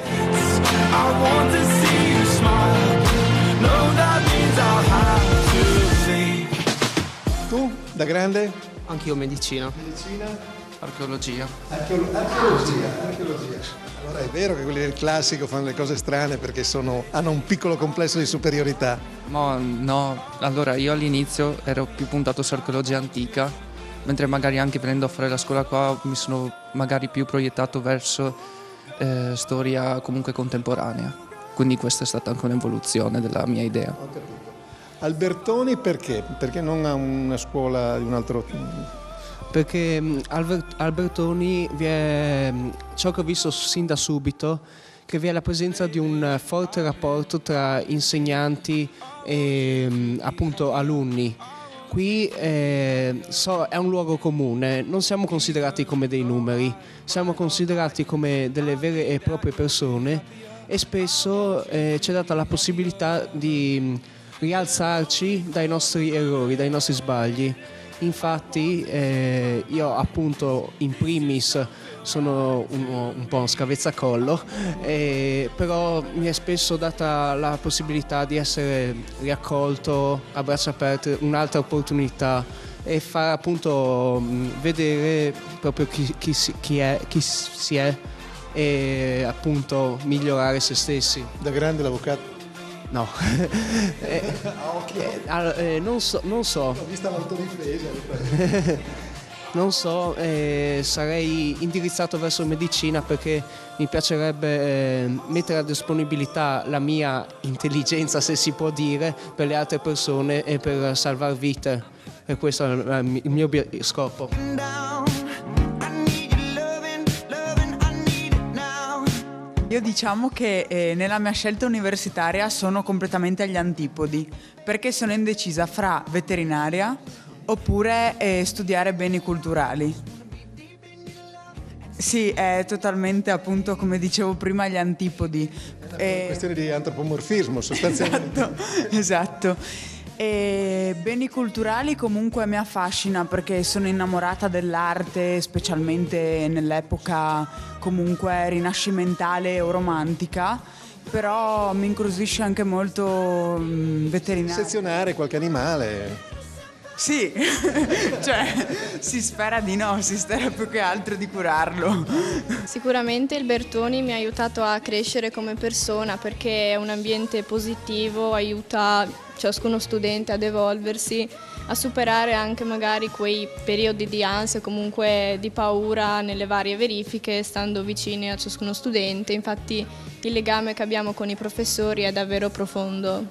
Speaker 1: Tu, da grande?
Speaker 9: Anch'io medicina.
Speaker 1: Medicina?
Speaker 2: Archeologia.
Speaker 1: Archeologia. Allora è vero che quelli del classico fanno le cose strane perché hanno un piccolo complesso di superiorità.
Speaker 2: No, allora io all'inizio ero più puntato su archeologia antica, mentre magari anche venendo a fare la scuola qua mi sono magari più proiettato verso storia comunque contemporanea. Quindi questa è stata anche un'evoluzione della mia idea.
Speaker 1: Ho capito. Albertoni perché? Perché non ha una scuola di un altro...
Speaker 19: Perché Albertoni ciò che ho visto sin da subito, che vi è la presenza di un forte rapporto tra insegnanti e appunto alunni. Qui è un luogo comune, non siamo considerati come dei numeri, siamo considerati come delle vere e proprie persone, e spesso ci è data la possibilità di rialzarci dai nostri errori, dai nostri sbagli. Infatti io appunto in primis sono un po' uno scavezzacollo, però mi è spesso data la possibilità di essere riaccolto a braccia aperte, un'altra opportunità, e far appunto vedere proprio chi si è e appunto migliorare se stessi.
Speaker 1: Da grande l'avvocato?
Speaker 19: No, non so.
Speaker 1: Ho visto l'autodifesa.
Speaker 19: Non so, sarei indirizzato verso medicina perché mi piacerebbe mettere a disponibilità la mia intelligenza, se si può dire, per le altre persone e per salvare vite. E questo è il mio scopo.
Speaker 16: Io diciamo che nella mia scelta universitaria sono completamente agli antipodi, perché sono indecisa fra veterinaria oppure studiare beni culturali. Sì, è totalmente, appunto, come dicevo prima, agli antipodi.
Speaker 1: È una questione di antropomorfismo sostanzialmente.
Speaker 16: Esatto. E beni culturali comunque mi affascina perché sono innamorata dell'arte, specialmente nell'epoca comunque rinascimentale o romantica, però mi incuriosisce anche molto veterinario.
Speaker 1: Sezionare qualche animale.
Speaker 16: Sì, cioè si spera di no, si spera più che altro di curarlo.
Speaker 12: Sicuramente il Bertoni mi ha aiutato a crescere come persona perché è un ambiente positivo, aiuta ciascuno studente ad evolversi, a superare anche magari quei periodi di ansia, comunque di paura nelle varie verifiche, stando vicini a ciascuno studente. Infatti il legame che abbiamo con i professori è davvero profondo.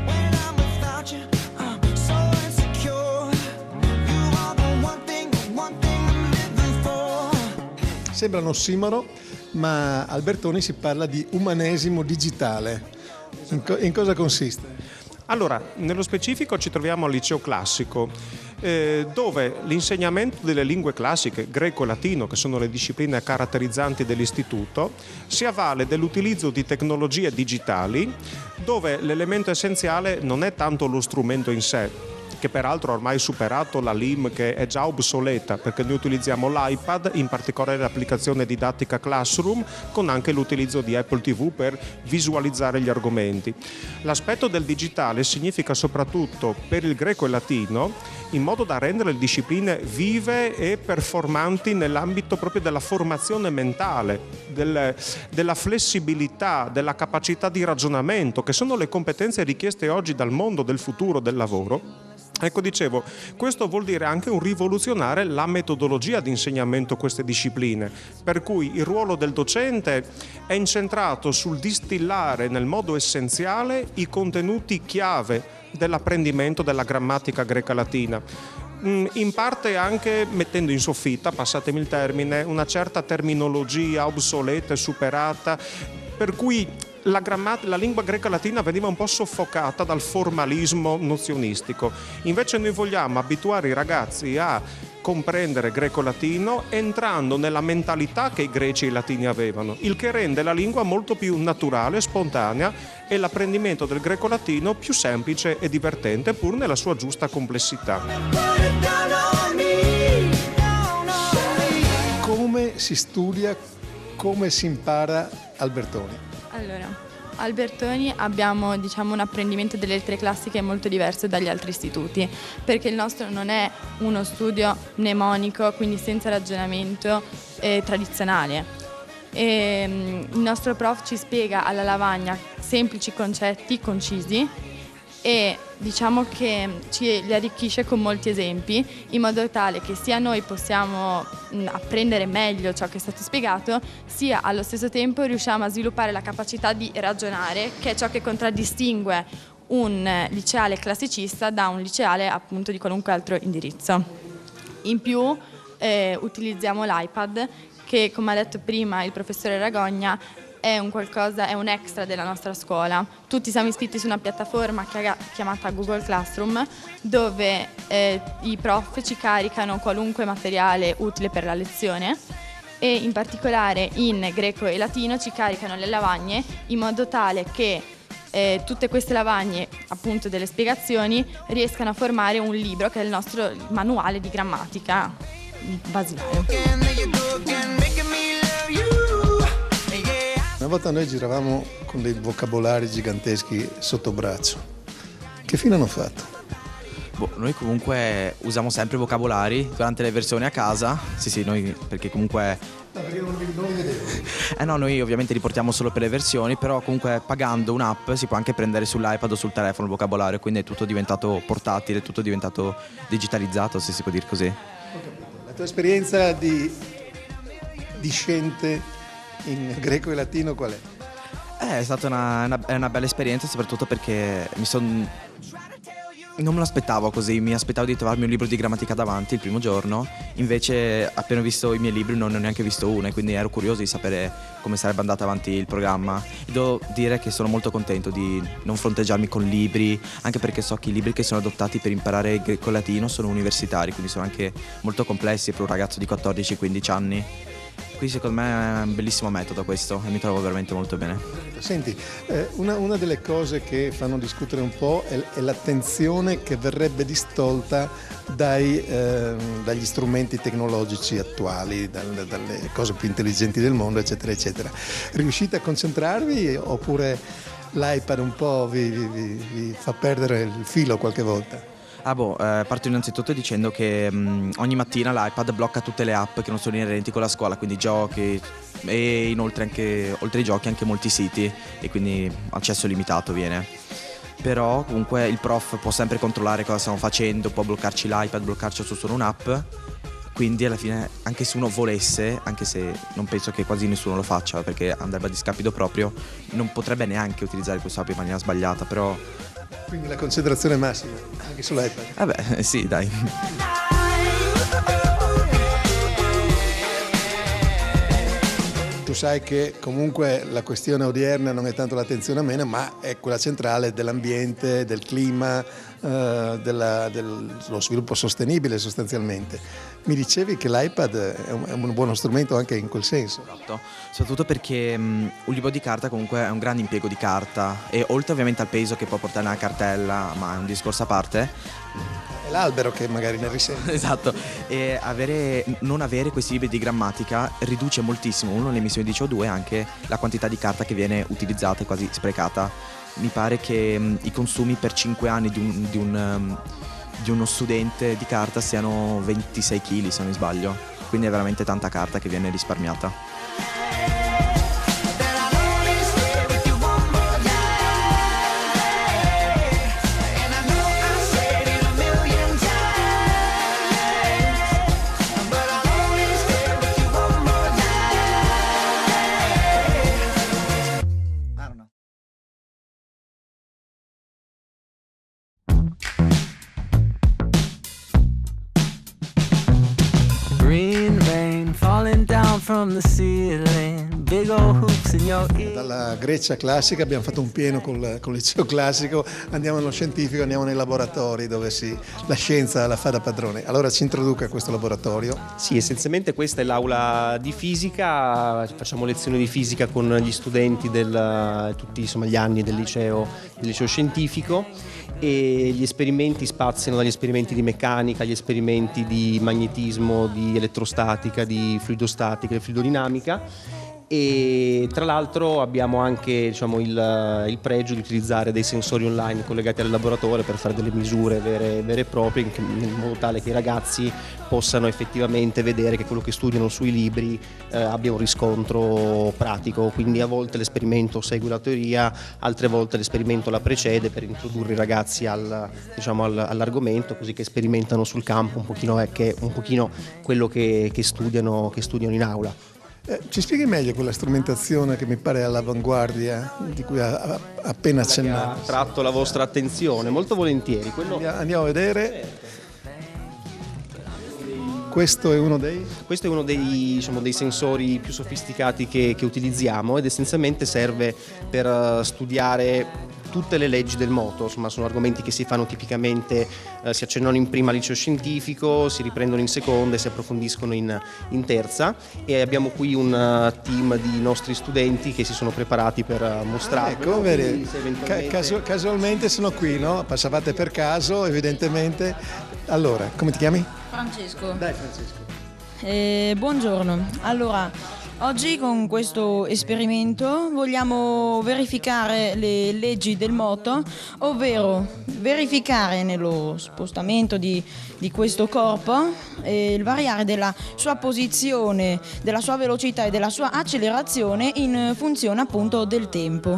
Speaker 1: Sembra un ossimoro, ma al Bertoni si parla di umanesimo digitale. In cosa consiste?
Speaker 5: Allora, nello specifico ci troviamo al liceo classico, dove l'insegnamento delle lingue classiche, greco e latino, che sono le discipline caratterizzanti dell'istituto, si avvale dell'utilizzo di tecnologie digitali, dove l'elemento essenziale non è tanto lo strumento in sé, che peraltro ha ormai superato la LIM, che è già obsoleta, perché noi utilizziamo l'iPad, in particolare l'applicazione didattica Classroom, con anche l'utilizzo di Apple TV per visualizzare gli argomenti. L'aspetto del digitale significa soprattutto per il greco e latino, in modo da rendere le discipline vive e performanti nell'ambito proprio della formazione mentale, della flessibilità, della capacità di ragionamento, che sono le competenze richieste oggi dal mondo del futuro del lavoro. Ecco, dicevo, questo vuol dire anche un rivoluzionare la metodologia di insegnamento a queste discipline, per cui il ruolo del docente è incentrato sul distillare nel modo essenziale i contenuti chiave dell'apprendimento della grammatica greca-latina, in parte anche mettendo in soffitta, passatemi il termine, una certa terminologia obsoleta e superata, per cui la lingua greca-latina veniva un po' soffocata dal formalismo nozionistico. Invece noi vogliamo abituare i ragazzi a comprendere greco-latino entrando nella mentalità che i greci e i latini avevano, il che rende la lingua molto più naturale, spontanea, e l'apprendimento del greco-latino più semplice e divertente, pur nella sua giusta complessità.
Speaker 1: Come si studia, come si impara al Bertoni?
Speaker 12: Allora, al Bertoni abbiamo un apprendimento delle lettere classiche molto diverso dagli altri istituti, perché il nostro non è uno studio mnemonico, quindi senza ragionamento tradizionale. Il nostro prof ci spiega alla lavagna semplici concetti concisi e diciamo che ci li arricchisce con molti esempi, in modo tale che sia noi possiamo apprendere meglio ciò che è stato spiegato, sia allo stesso tempo riusciamo a sviluppare la capacità di ragionare, che è ciò che contraddistingue un liceale classicista da un liceale appunto di qualunque altro indirizzo. In più utilizziamo l'iPad, che come ha detto prima il professore Ragogna è un extra della nostra scuola. Tutti siamo iscritti su una piattaforma chiamata Google Classroom, dove i prof ci caricano qualunque materiale utile per la lezione e in particolare in greco e latino ci caricano le lavagne, in modo tale che tutte queste lavagne, appunto delle spiegazioni, riescano a formare un libro che è il nostro manuale di grammatica basilare.
Speaker 1: Una volta noi giravamo con dei vocabolari giganteschi sotto braccio. Che fine hanno fatto?
Speaker 15: Noi comunque usiamo sempre vocabolari durante le versioni a casa. Sì, noi perché comunque...
Speaker 1: No, perché non li vedevo.
Speaker 15: No, noi ovviamente li portiamo solo per le versioni, però comunque pagando un'app si può anche prendere sull'iPad o sul telefono il vocabolario, quindi è tutto diventato portatile, tutto diventato digitalizzato, se si può dire così.
Speaker 1: La tua esperienza discente in greco e latino qual è?
Speaker 15: È stata una bella esperienza, soprattutto perché non me l'aspettavo così, mi aspettavo di trovarmi un libro di grammatica davanti il primo giorno, invece appena ho visto i miei libri non ne ho neanche visto uno, e quindi ero curioso di sapere come sarebbe andato avanti il programma. E devo dire che sono molto contento di non fronteggiarmi con libri, anche perché so che i libri che sono adottati per imparare il greco e latino sono universitari, quindi sono anche molto complessi per un ragazzo di 14-15 anni. Quindi secondo me è un bellissimo metodo questo e mi trovo veramente molto bene.
Speaker 1: Senti, una delle cose che fanno discutere un po' è l'attenzione che verrebbe distolta dagli strumenti tecnologici attuali, dalle cose più intelligenti del mondo, eccetera, eccetera. Riuscite a concentrarvi oppure l'iPad un po' vi fa perdere il filo qualche volta?
Speaker 15: Parto innanzitutto dicendo che ogni mattina l'iPad blocca tutte le app che non sono inerenti con la scuola, quindi giochi e inoltre anche oltre ai giochi anche molti siti, e quindi accesso limitato viene. Però comunque il prof può sempre controllare cosa stiamo facendo, può bloccarci l'iPad, bloccarci su solo un'app, quindi alla fine anche se uno volesse, anche se non penso che quasi nessuno lo faccia perché andrebbe a discapito proprio, non potrebbe neanche utilizzare questo app in maniera sbagliata, però...
Speaker 1: Quindi la concentrazione massima, anche sull'iPad?
Speaker 15: Sì, dai.
Speaker 1: Tu sai che comunque la questione odierna non è tanto l'attenzione amena, ma è quella centrale dell'ambiente, del clima, dello sviluppo sostenibile sostanzialmente. Mi dicevi che l'iPad è un buono strumento anche in quel senso.
Speaker 15: Esatto, soprattutto perché un libro di carta comunque è un grande impiego di carta, e oltre ovviamente al peso che può portare una cartella, ma è un discorso a parte.
Speaker 1: È l'albero che magari ne risente.
Speaker 15: Esatto, e non avere questi libri di grammatica riduce moltissimo, uno, le emissioni di CO2 e anche la quantità di carta che viene utilizzata e quasi sprecata. Mi pare che i consumi per 5 anni di uno studente di carta siano 26 kg, se non mi sbaglio, quindi è veramente tanta carta che viene risparmiata.
Speaker 1: Dalla Grecia classica abbiamo fatto un pieno col liceo classico, andiamo nello scientifico, andiamo nei laboratori dove la scienza la fa da padrone. Allora ci introduca a questo laboratorio.
Speaker 20: Sì, essenzialmente questa è l'aula di fisica, facciamo lezioni di fisica con gli studenti tutti insomma, gli anni del liceo scientifico, e gli esperimenti spaziano dagli esperimenti di meccanica agli esperimenti di magnetismo, di elettrostatica, di fluidostatica e fluidodinamica. E tra l'altro abbiamo anche il pregio di utilizzare dei sensori online collegati al laboratorio per fare delle misure vere e proprie, in modo tale che i ragazzi possano effettivamente vedere che quello che studiano sui libri abbia un riscontro pratico. Quindi a volte l'esperimento segue la teoria, altre volte l'esperimento la precede, per introdurre i ragazzi all'argomento, così che sperimentano sul campo un pochino quello che studiano in aula.
Speaker 1: Ci spieghi meglio quella strumentazione che mi pare all'avanguardia, di cui ha appena accennato?
Speaker 20: Ha attratto la vostra attenzione, molto volentieri.
Speaker 1: Andiamo a vedere. Questo è uno dei?
Speaker 20: Questo è uno dei sensori più sofisticati che utilizziamo, ed essenzialmente serve per studiare tutte le leggi del moto. Insomma, sono argomenti che si fanno tipicamente, si accennano in prima al liceo scientifico, si riprendono in seconda e si approfondiscono in terza, e abbiamo qui un team di nostri studenti che si sono preparati per mostrarlo.
Speaker 1: Ecco, vedi, casualmente sono qui, no? Passavate per caso, evidentemente. Allora, come ti chiami?
Speaker 21: Francesco.
Speaker 1: Dai, Francesco.
Speaker 21: Buongiorno. Allora, oggi con questo esperimento vogliamo verificare le leggi del moto, ovvero verificare nello spostamento di questo corpo il variare della sua posizione, della sua velocità e della sua accelerazione in funzione appunto del tempo.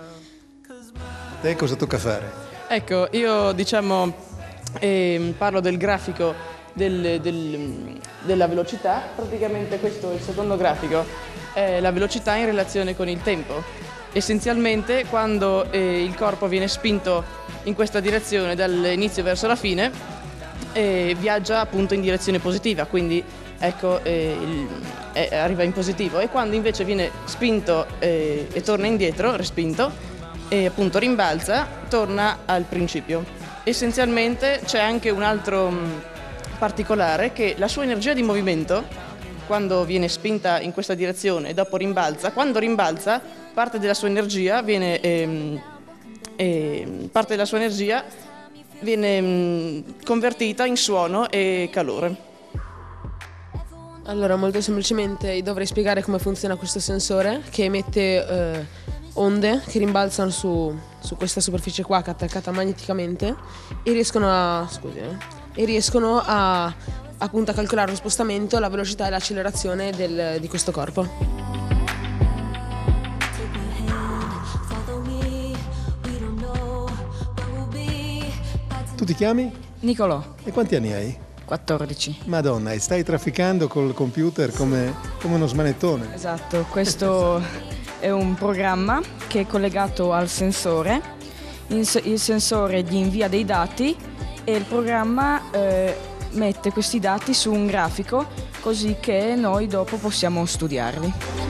Speaker 1: Te cosa tocca fare?
Speaker 22: Ecco, io parlo del grafico della velocità. Praticamente questo è il secondo grafico, è la velocità in relazione con il tempo. Essenzialmente quando il corpo viene spinto in questa direzione dall'inizio verso la fine viaggia appunto in direzione positiva, quindi ecco arriva in positivo, e quando invece viene spinto e torna indietro, respinto, e appunto rimbalza, torna al principio. Essenzialmente c'è anche un altro particolare, che la sua energia di movimento, quando viene spinta in questa direzione e dopo rimbalza, quando rimbalza parte della sua energia viene convertita in suono e calore.
Speaker 23: Allora, molto semplicemente dovrei spiegare come funziona questo sensore, che emette onde che rimbalzano su su questa superficie qua che è attaccata magneticamente e riescono a appunto a calcolare lo spostamento, la velocità e l'accelerazione di questo corpo.
Speaker 1: Tu ti chiami?
Speaker 21: Nicolò.
Speaker 1: E quanti anni hai?
Speaker 21: 14.
Speaker 1: Madonna, e stai trafficando col computer come uno smanettone.
Speaker 21: Esatto, questo è un programma che è collegato al sensore. Il sensore gli invia dei dati e il programma mette questi dati su un grafico così che noi dopo possiamo studiarli.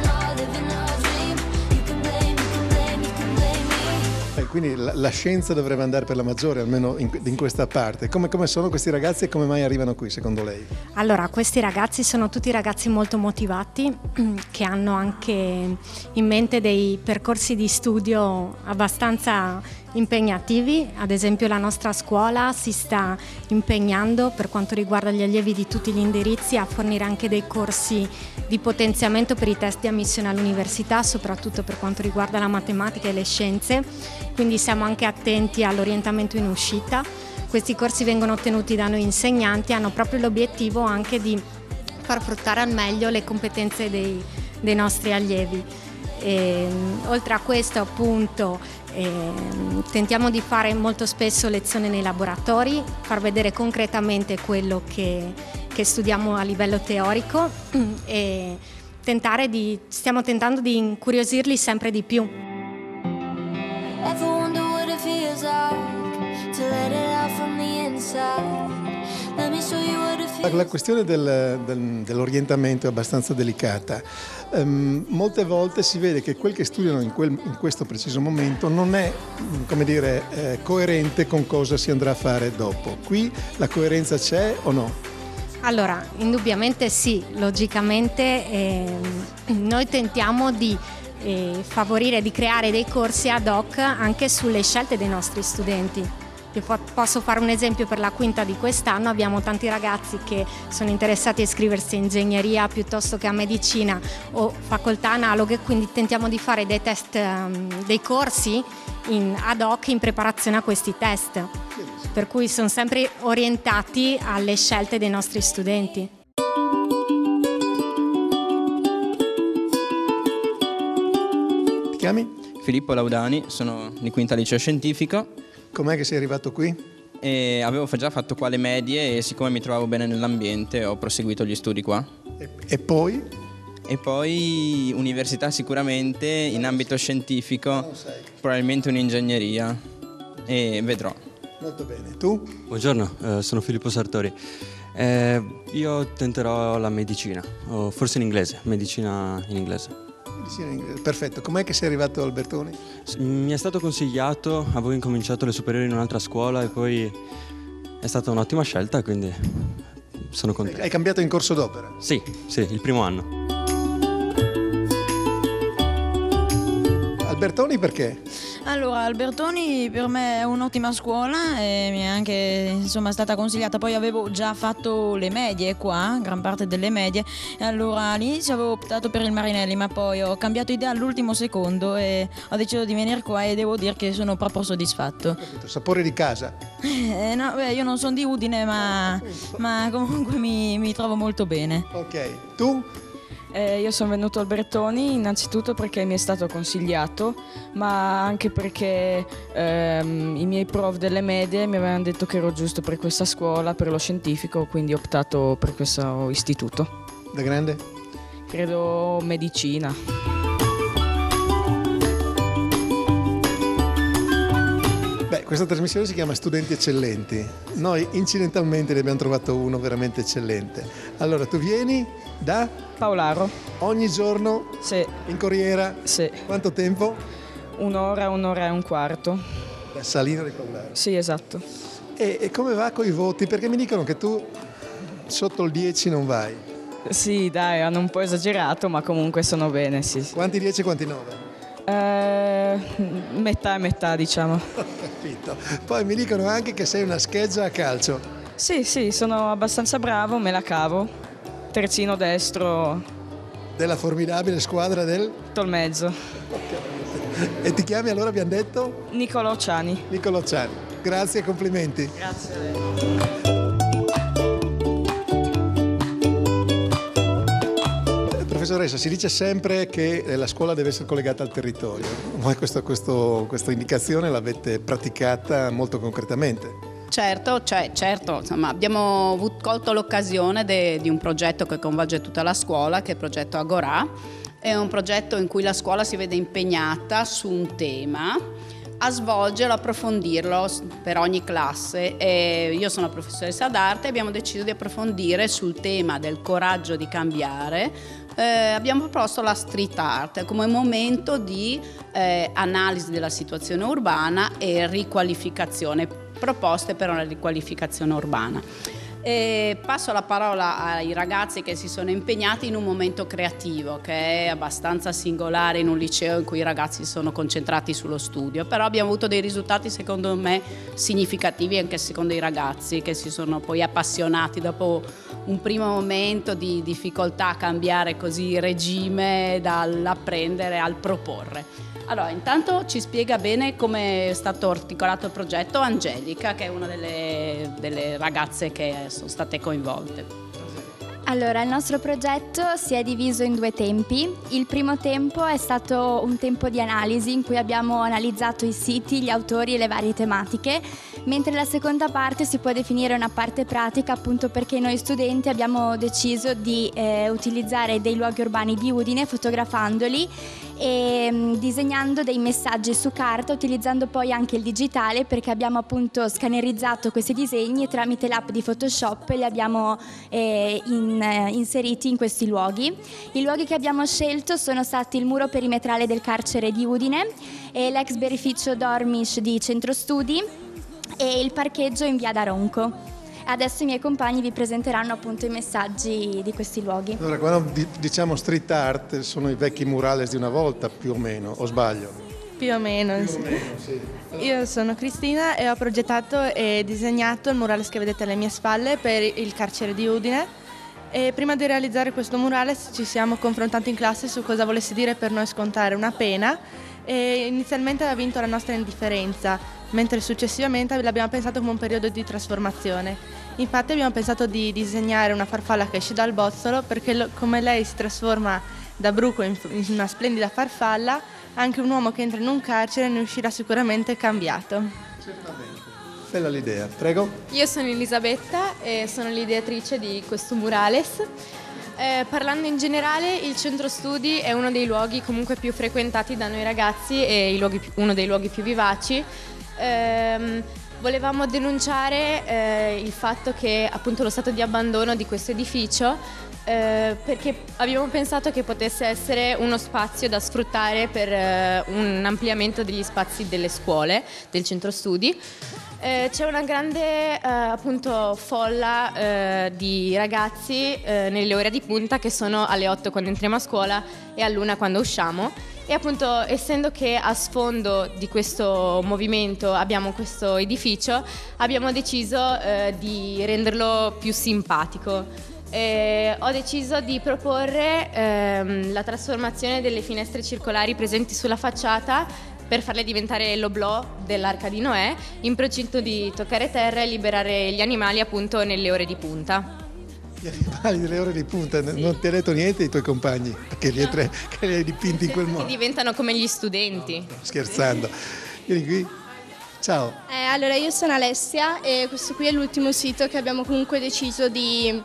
Speaker 1: Quindi la scienza dovrebbe andare per la maggiore, almeno in questa parte. Come sono questi ragazzi e come mai arrivano qui, secondo lei?
Speaker 4: Allora, questi ragazzi sono tutti ragazzi molto motivati, che hanno anche in mente dei percorsi di studio abbastanza impegnativi. Ad esempio la nostra scuola si sta impegnando, per quanto riguarda gli allievi di tutti gli indirizzi, a fornire anche dei corsi di potenziamento per i test di ammissione all'università, soprattutto per quanto riguarda la matematica e le scienze, quindi siamo anche attenti all'orientamento in uscita. Questi corsi vengono ottenuti da noi insegnanti, hanno proprio l'obiettivo anche di far fruttare al meglio le competenze dei nostri allievi. Oltre a questo, appunto, tentiamo di fare molto spesso lezioni nei laboratori, far vedere concretamente quello che studiamo a livello teorico e stiamo tentando di incuriosirli sempre di più.
Speaker 1: La questione dell'orientamento è abbastanza delicata. Molte volte si vede che quel che studiano in questo preciso momento non è, come dire, coerente con cosa si andrà a fare dopo. Qui la coerenza c'è o no?
Speaker 4: Allora, indubbiamente sì, logicamente noi tentiamo di favorire, di creare dei corsi ad hoc anche sulle scelte dei nostri studenti. Posso fare un esempio per la quinta di quest'anno: abbiamo tanti ragazzi che sono interessati a iscriversi a ingegneria piuttosto che a medicina o facoltà analoghe, quindi tentiamo di fare dei test, dei corsi ad hoc in preparazione a questi test, per cui sono sempre orientati alle scelte dei nostri studenti.
Speaker 1: Ti chiami?
Speaker 6: Filippo Laudani, sono di quinta liceo scientifico.
Speaker 1: Com'è che sei arrivato qui?
Speaker 6: Avevo già fatto qua le medie e siccome mi trovavo bene nell'ambiente ho proseguito gli studi qua.
Speaker 1: E poi?
Speaker 6: E poi università sicuramente, in ambito scientifico, probabilmente un'ingegneria e vedrò.
Speaker 1: Molto bene. Tu?
Speaker 7: Buongiorno, sono Filippo Sartori. Io tenterò la medicina, o forse in inglese, medicina in inglese.
Speaker 1: Perfetto, com'è che sei arrivato a Albertoni?
Speaker 7: Mi è stato consigliato, avevo incominciato le superiori in un'altra scuola e poi è stata un'ottima scelta, quindi sono contento.
Speaker 1: Hai cambiato in corso d'opera?
Speaker 7: Sì, il primo anno.
Speaker 1: Albertoni perché?
Speaker 21: Allora, Albertoni per me è un'ottima scuola e mi è anche stata consigliata. Poi avevo già fatto le medie qua, gran parte delle medie, e allora all'inizio avevo optato per il Marinelli, ma poi ho cambiato idea all'ultimo secondo e ho deciso di venire qua e devo dire che sono proprio soddisfatto.
Speaker 1: Sapore di casa?
Speaker 21: No, io non sono di Udine, ma comunque mi trovo molto bene.
Speaker 1: Ok, tu?
Speaker 22: Io sono venuto al Albertoni innanzitutto perché mi è stato consigliato, ma anche perché i miei prof delle medie mi avevano detto che ero giusto per questa scuola, per lo scientifico, quindi ho optato per questo istituto.
Speaker 1: Da grande?
Speaker 22: Credo medicina.
Speaker 1: Questa trasmissione si chiama Studenti Eccellenti. Noi incidentalmente ne abbiamo trovato uno veramente eccellente. Allora, tu vieni da?
Speaker 22: Paolaro.
Speaker 1: Ogni giorno?
Speaker 22: Sì.
Speaker 1: In corriera?
Speaker 22: Sì.
Speaker 1: Quanto tempo?
Speaker 22: Un'ora e un quarto.
Speaker 1: Da Salina di Paolaro?
Speaker 22: Sì, esatto.
Speaker 1: E come va con i voti? Perché mi dicono che tu sotto il 10 non vai.
Speaker 22: Sì, dai, hanno un po' esagerato, ma comunque sono bene, sì.
Speaker 1: Quanti 10 e quanti 9?
Speaker 22: Metà e metà, diciamo.
Speaker 1: Ho capito. Poi mi dicono anche che sei una scheggia a calcio.
Speaker 22: Sì, sono abbastanza bravo, me la cavo. Terzino destro.
Speaker 1: Della formidabile squadra del?
Speaker 22: Tolmezzo.
Speaker 1: E ti chiami allora, abbiamo detto?
Speaker 21: Niccolò Ciani.
Speaker 1: Niccolò Ciani. Grazie e complimenti.
Speaker 21: Grazie a lei.
Speaker 1: Professoressa, si dice sempre che la scuola deve essere collegata al territorio. Voi questa indicazione l'avete praticata molto concretamente?
Speaker 8: Certo, insomma, abbiamo colto l'occasione di un progetto che coinvolge tutta la scuola, che è il progetto Agorà. È un progetto in cui la scuola si vede impegnata su un tema a svolgerlo, approfondirlo per ogni classe. E io sono professoressa d'arte e abbiamo deciso di approfondire sul tema del coraggio di cambiare. Abbiamo proposto la street art come momento di analisi della situazione urbana e riqualificazione, proposte per una riqualificazione urbana. Passo la parola ai ragazzi che si sono impegnati in un momento creativo che è abbastanza singolare in un liceo in cui i ragazzi sono concentrati sullo studio, però abbiamo avuto dei risultati secondo me significativi anche secondo i ragazzi che si sono poi appassionati dopo un primo momento di difficoltà a cambiare così regime dall'apprendere al proporre. Allora, intanto ci spiega bene come è stato articolato il progetto Angelica, che è una delle ragazze che sono state coinvolte.
Speaker 10: Allora, il nostro progetto si è diviso in 2 tempi. Il primo tempo è stato un tempo di analisi in cui abbiamo analizzato i siti, gli autori e le varie tematiche, mentre la seconda parte si può definire una parte pratica, appunto perché noi studenti abbiamo deciso di utilizzare dei luoghi urbani di Udine fotografandoli e disegnando dei messaggi su carta, utilizzando poi anche il digitale, perché abbiamo appunto scannerizzato questi disegni e tramite l'app di Photoshop li abbiamo inseriti in questi luoghi. I luoghi che abbiamo scelto sono stati il muro perimetrale del carcere di Udine, e l'ex birrificio Dormish di Centro Studi e il parcheggio in via d'Aronco. Adesso i miei compagni vi presenteranno appunto i messaggi di questi luoghi.
Speaker 1: Allora, quando diciamo street art sono i vecchi murales di una volta, più o meno, o sbaglio?
Speaker 18: Più o meno,
Speaker 1: sì.
Speaker 18: Io sono Cristina e ho progettato e disegnato il murales che vedete alle mie spalle per il carcere di Udine. E prima di realizzare questo murales ci siamo confrontati in classe su cosa volesse dire per noi scontare una pena, e inizialmente aveva vinto la nostra indifferenza, mentre successivamente l'abbiamo pensato come un periodo di trasformazione. Infatti abbiamo pensato di disegnare una farfalla che esce dal bozzolo, perché come lei si trasforma da bruco in una splendida farfalla, anche un uomo che entra in un carcere ne uscirà sicuramente cambiato.
Speaker 1: Certamente. Bella l'idea, prego.
Speaker 12: Io sono Elisabetta e sono l'ideatrice di questo murales. Parlando in generale, il centro studi è uno dei luoghi comunque più frequentati da noi ragazzi e uno dei luoghi più vivaci. Volevamo denunciare il fatto che appunto lo stato di abbandono di questo edificio, perché abbiamo pensato che potesse essere uno spazio da sfruttare per un ampliamento degli spazi delle scuole, del centro studi. C'è una grande appunto folla di ragazzi nelle ore di punta, che sono alle 8 quando entriamo a scuola e all'1 quando usciamo, e appunto essendo che a sfondo di questo movimento abbiamo questo edificio, abbiamo deciso di renderlo più simpatico. Ho deciso di proporre la trasformazione delle finestre circolari presenti sulla facciata per farle diventare l'oblò dell'Arca di Noè, in procinto di toccare terra e liberare gli animali appunto nelle ore di punta.
Speaker 1: Gli animali nelle ore di punta, sì. Non ti ha detto niente ai tuoi compagni che li hai dipinti in quel modo?
Speaker 12: Che diventano come gli studenti.
Speaker 1: No, scherzando. Vieni qui. Ciao.
Speaker 13: Allora, io sono Alessia e questo qui è l'ultimo sito che abbiamo comunque deciso di,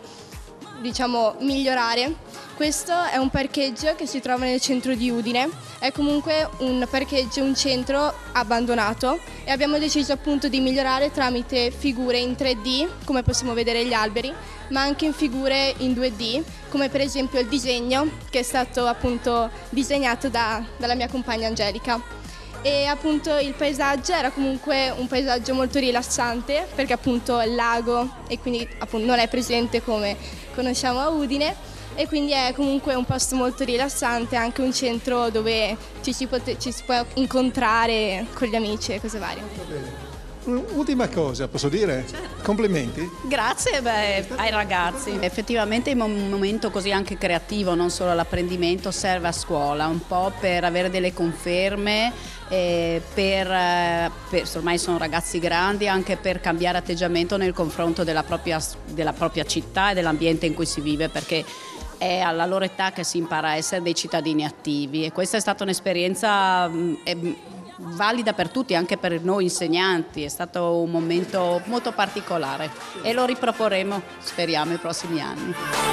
Speaker 13: migliorare. Questo è un parcheggio che si trova nel centro di Udine, è comunque un parcheggio, un centro abbandonato, e abbiamo deciso appunto di migliorare tramite figure in 3D, come possiamo vedere gli alberi, ma anche in figure in 2D, come per esempio il disegno che è stato appunto disegnato dalla mia compagna Angelica. E appunto il paesaggio era comunque un paesaggio molto rilassante, perché appunto il lago e quindi appunto non è presente come conosciamo a Udine, e quindi è comunque un posto molto rilassante, anche un centro dove ci si può incontrare con gli amici e cose varie.
Speaker 1: Ultima cosa, posso dire? Complimenti.
Speaker 8: Grazie ai ragazzi. Effettivamente in un momento così anche creativo, non solo l'apprendimento, serve a scuola un po' per avere delle conferme, ormai sono ragazzi grandi, anche per cambiare atteggiamento nel confronto della propria città e dell'ambiente in cui si vive, perché è alla loro età che si impara a essere dei cittadini attivi, e questa è stata un'esperienza valida per tutti, anche per noi insegnanti. È stato un momento molto particolare e lo riproporremo, speriamo, nei prossimi anni.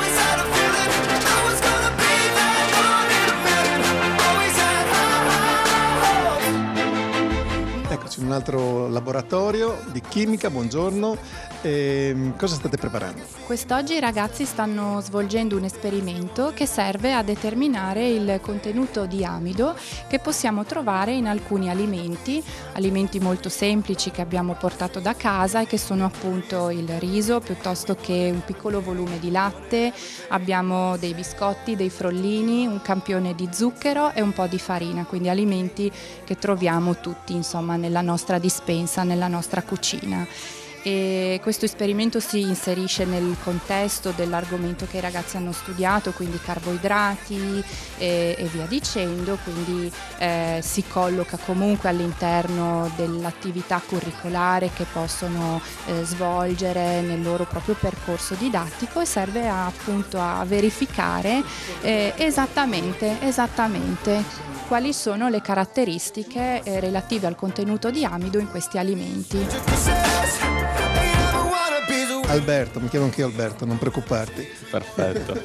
Speaker 1: Eccoci in un altro laboratorio di chimica, buongiorno. Cosa state preparando?
Speaker 11: Quest'oggi i ragazzi stanno svolgendo un esperimento che serve a determinare il contenuto di amido che possiamo trovare in alcuni alimenti molto semplici che abbiamo portato da casa e che sono appunto il riso piuttosto che un piccolo volume di latte, abbiamo dei biscotti, dei frollini, un campione di zucchero e un po' di farina, quindi alimenti che troviamo tutti insomma nella nostra dispensa, nella nostra cucina. E questo esperimento si inserisce nel contesto dell'argomento che i ragazzi hanno studiato, quindi carboidrati e via dicendo, quindi si colloca comunque all'interno dell'attività curricolare che possono svolgere nel loro proprio percorso didattico, e serve appunto a verificare esattamente quali sono le caratteristiche relative al contenuto di amido in questi alimenti.
Speaker 1: Alberto, mi chiamo anch'io Alberto, non preoccuparti.
Speaker 14: Perfetto.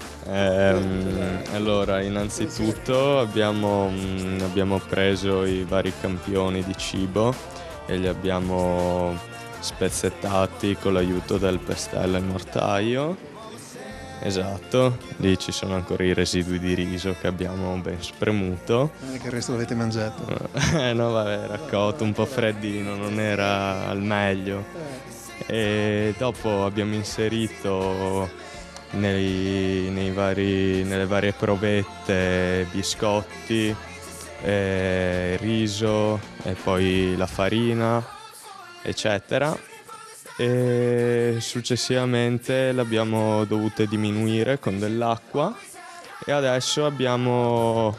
Speaker 14: Allora, innanzitutto abbiamo preso i vari campioni di cibo e li abbiamo spezzettati con l'aiuto del pestello e mortaio. Esatto, lì ci sono ancora i residui di riso che abbiamo ben spremuto.
Speaker 1: Non è che il resto l'avete mangiato?
Speaker 14: No, vabbè, era cotto, un po' freddino, non era al meglio. E dopo abbiamo inserito nelle varie provette biscotti, riso e poi la farina, eccetera. E successivamente le abbiamo dovute diminuire con dell'acqua e adesso abbiamo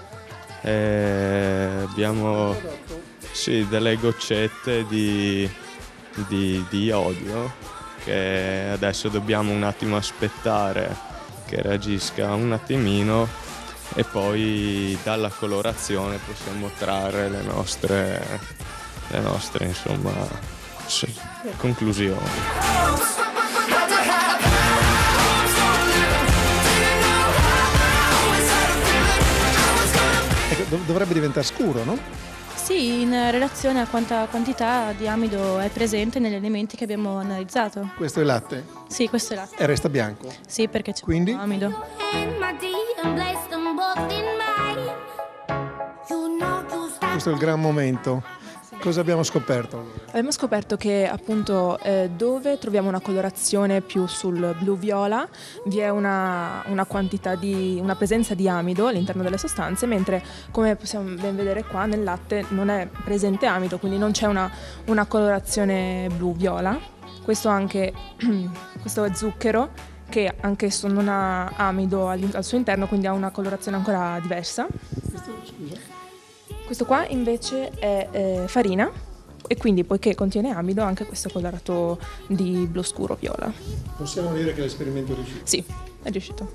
Speaker 14: delle goccette di iodio che adesso dobbiamo un attimo aspettare che reagisca un attimino, e poi dalla colorazione possiamo trarre le nostre insomma conclusioni.
Speaker 1: Ecco, dovrebbe diventare scuro, no?
Speaker 18: Sì, in relazione a quanta quantità di amido è presente negli alimenti che abbiamo analizzato.
Speaker 1: Questo è latte?
Speaker 18: Sì, questo è latte.
Speaker 1: E resta bianco?
Speaker 18: Sì, perché c'è
Speaker 1: quindi
Speaker 18: amido.
Speaker 1: Questo è il gran momento. Cosa abbiamo scoperto?
Speaker 23: Abbiamo scoperto che appunto dove troviamo una colorazione più sul blu-viola vi è una presenza di amido all'interno delle sostanze, mentre come possiamo ben vedere qua nel latte non è presente amido, quindi non c'è una colorazione blu-viola. Questo è zucchero che anch'esso non ha amido al suo interno, quindi ha una colorazione ancora diversa. Questo qua invece è farina, e quindi poiché contiene amido anche questo è colorato di blu scuro viola.
Speaker 1: Possiamo dire che l'esperimento è riuscito?
Speaker 23: Sì, è riuscito.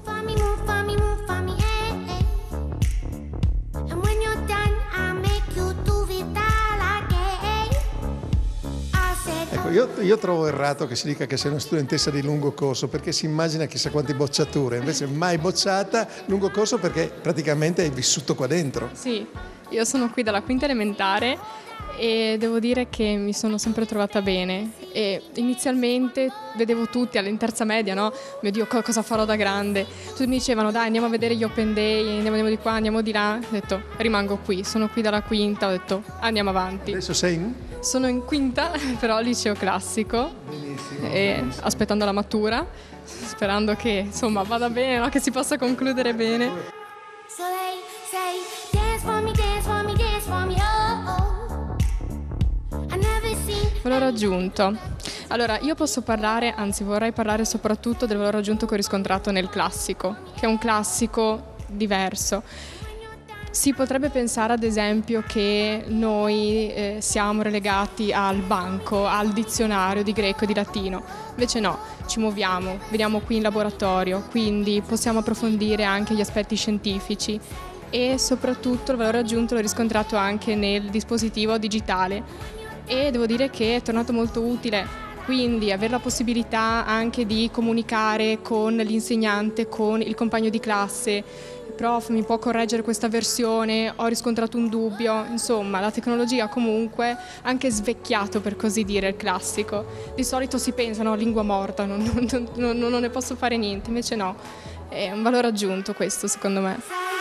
Speaker 1: Ecco, io trovo errato che si dica che sei una studentessa di lungo corso, perché si immagina chissà quante bocciature, invece mai bocciata lungo corso perché praticamente hai vissuto qua dentro.
Speaker 12: Sì, io sono qui dalla quinta elementare e devo dire che mi sono sempre trovata bene, e inizialmente vedevo tutti in terza media, no? Mio Dio, cosa farò da grande? Tutti mi dicevano dai, andiamo a vedere gli open day, andiamo di qua, andiamo di là. Ho detto rimango qui, sono qui dalla quinta, ho detto andiamo avanti.
Speaker 1: Adesso sei in?
Speaker 12: Sono in quinta, però al liceo classico.
Speaker 1: Benissimo.
Speaker 12: E aspettando la matura, sperando che insomma vada bene, no? Che si possa concludere bene.
Speaker 17: So they say, dance for me, dance for me, dance for me, oh, oh. I never seen
Speaker 12: Valore aggiunto. Allora, io posso parlare, anzi vorrei parlare soprattutto del valore aggiunto che ho riscontrato nel classico, che è un classico diverso. Si potrebbe pensare ad esempio che noi siamo relegati al banco, al dizionario di greco e di latino, invece no, ci muoviamo, veniamo qui in laboratorio, quindi possiamo approfondire anche gli aspetti scientifici e soprattutto il valore aggiunto l'ho riscontrato anche nel dispositivo digitale e devo dire che è tornato molto utile. Quindi avere la possibilità anche di comunicare con l'insegnante, con il compagno di classe, prof mi può correggere questa versione, ho riscontrato un dubbio, insomma la tecnologia comunque ha anche svecchiato per così dire il classico. Di solito si pensa no, lingua morta, non ne posso fare niente, invece no, è un valore aggiunto questo secondo me.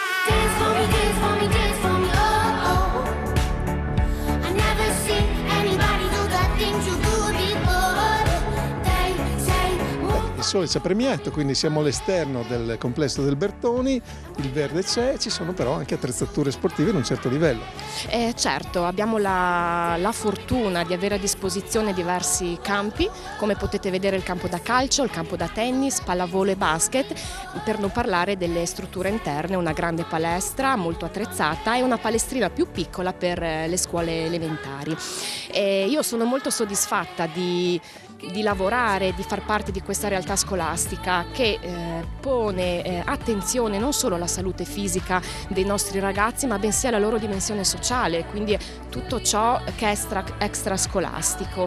Speaker 1: Il Sole ci ha premiato, quindi siamo all'esterno del complesso del Bertoni, il verde c'è, ci sono però anche attrezzature sportive di un certo livello.
Speaker 3: Certo, abbiamo la fortuna di avere a disposizione diversi campi, come potete vedere il campo da calcio, il campo da tennis, pallavolo e basket, per non parlare delle strutture interne, una grande palestra molto attrezzata e una palestrina più piccola per le scuole elementari. Io sono molto soddisfatta di lavorare, di far parte di questa realtà scolastica che pone attenzione non solo alla salute fisica dei nostri ragazzi ma bensì alla loro dimensione sociale, quindi tutto ciò che è extra scolastico.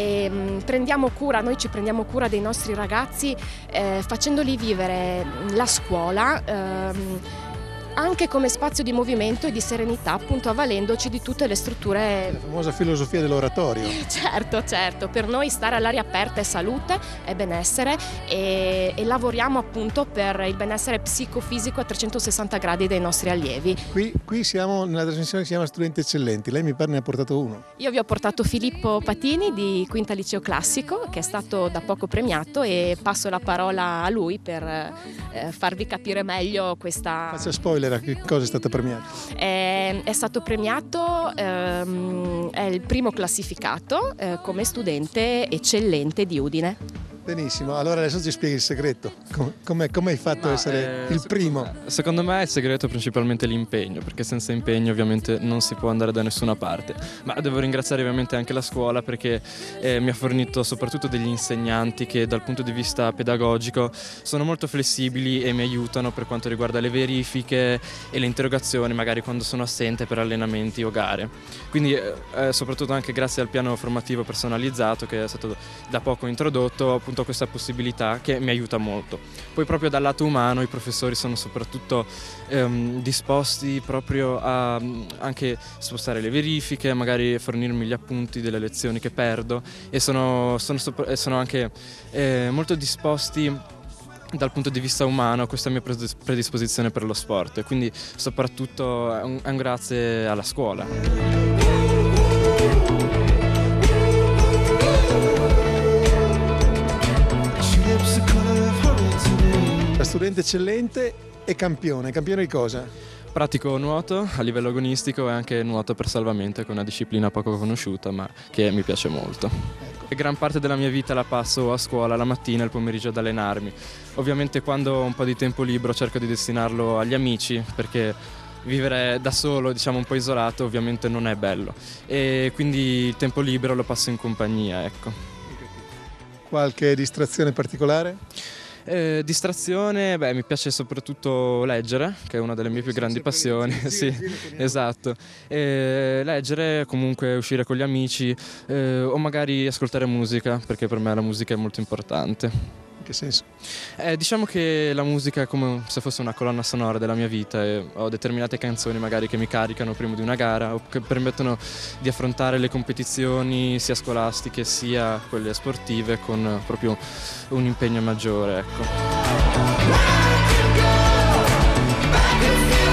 Speaker 3: Noi ci prendiamo cura dei nostri ragazzi facendoli vivere la scuola anche come spazio di movimento e di serenità, appunto avvalendoci di tutte le strutture.
Speaker 1: La famosa filosofia dell'oratorio.
Speaker 3: Certo, per noi stare all'aria aperta è salute, è benessere e lavoriamo appunto per il benessere psicofisico a 360 gradi dei nostri allievi.
Speaker 1: Qui siamo nella trasmissione che si chiama Studenti Eccellenti, lei mi pare ne ha portato uno.
Speaker 3: Io vi ho portato Filippo Patini di Quinta Liceo Classico, che è stato da poco premiato e passo la parola a lui per farvi capire meglio questa...
Speaker 1: Faccia spoiler. Che cosa è stato premiato?
Speaker 3: È stato premiato, è il primo classificato come studente eccellente di Udine.
Speaker 1: Benissimo, allora adesso ci spieghi il segreto, come hai fatto a essere il primo?
Speaker 7: Secondo me il segreto è principalmente l'impegno, perché senza impegno ovviamente non si può andare da nessuna parte, ma devo ringraziare ovviamente anche la scuola perché mi ha fornito soprattutto degli insegnanti che dal punto di vista pedagogico sono molto flessibili e mi aiutano per quanto riguarda le verifiche e le interrogazioni magari quando sono assente per allenamenti o gare, quindi soprattutto anche grazie al piano formativo personalizzato che è stato da poco introdotto, appunto questa possibilità che mi aiuta molto. Poi proprio dal lato umano i professori sono soprattutto disposti proprio a anche spostare le verifiche, magari fornirmi gli appunti delle lezioni che perdo e sono anche molto disposti dal punto di vista umano a questa mia predisposizione per lo sport, quindi soprattutto è un grazie alla scuola.
Speaker 1: Da studente eccellente e campione di cosa?
Speaker 7: Pratico nuoto a livello agonistico e anche nuoto per salvamento, che è una disciplina poco conosciuta ma che mi piace molto. E gran parte della mia vita la passo a scuola la mattina e il pomeriggio ad allenarmi. Ovviamente quando ho un po' di tempo libero cerco di destinarlo agli amici perché vivere da solo, diciamo un po' isolato, ovviamente non è bello e quindi il tempo libero lo passo in compagnia, ecco.
Speaker 1: Qualche distrazione particolare?
Speaker 7: Distrazione, mi piace soprattutto leggere, che è una delle mie più grandi passioni. Sì, esatto. Leggere, comunque uscire con gli amici o magari ascoltare musica, perché per me la musica è molto importante.
Speaker 1: In che senso?
Speaker 7: Diciamo che la musica è come se fosse una colonna sonora della mia vita e ho determinate canzoni magari che mi caricano prima di una gara o che permettono di affrontare le competizioni sia scolastiche sia quelle sportive con proprio un impegno maggiore, ecco.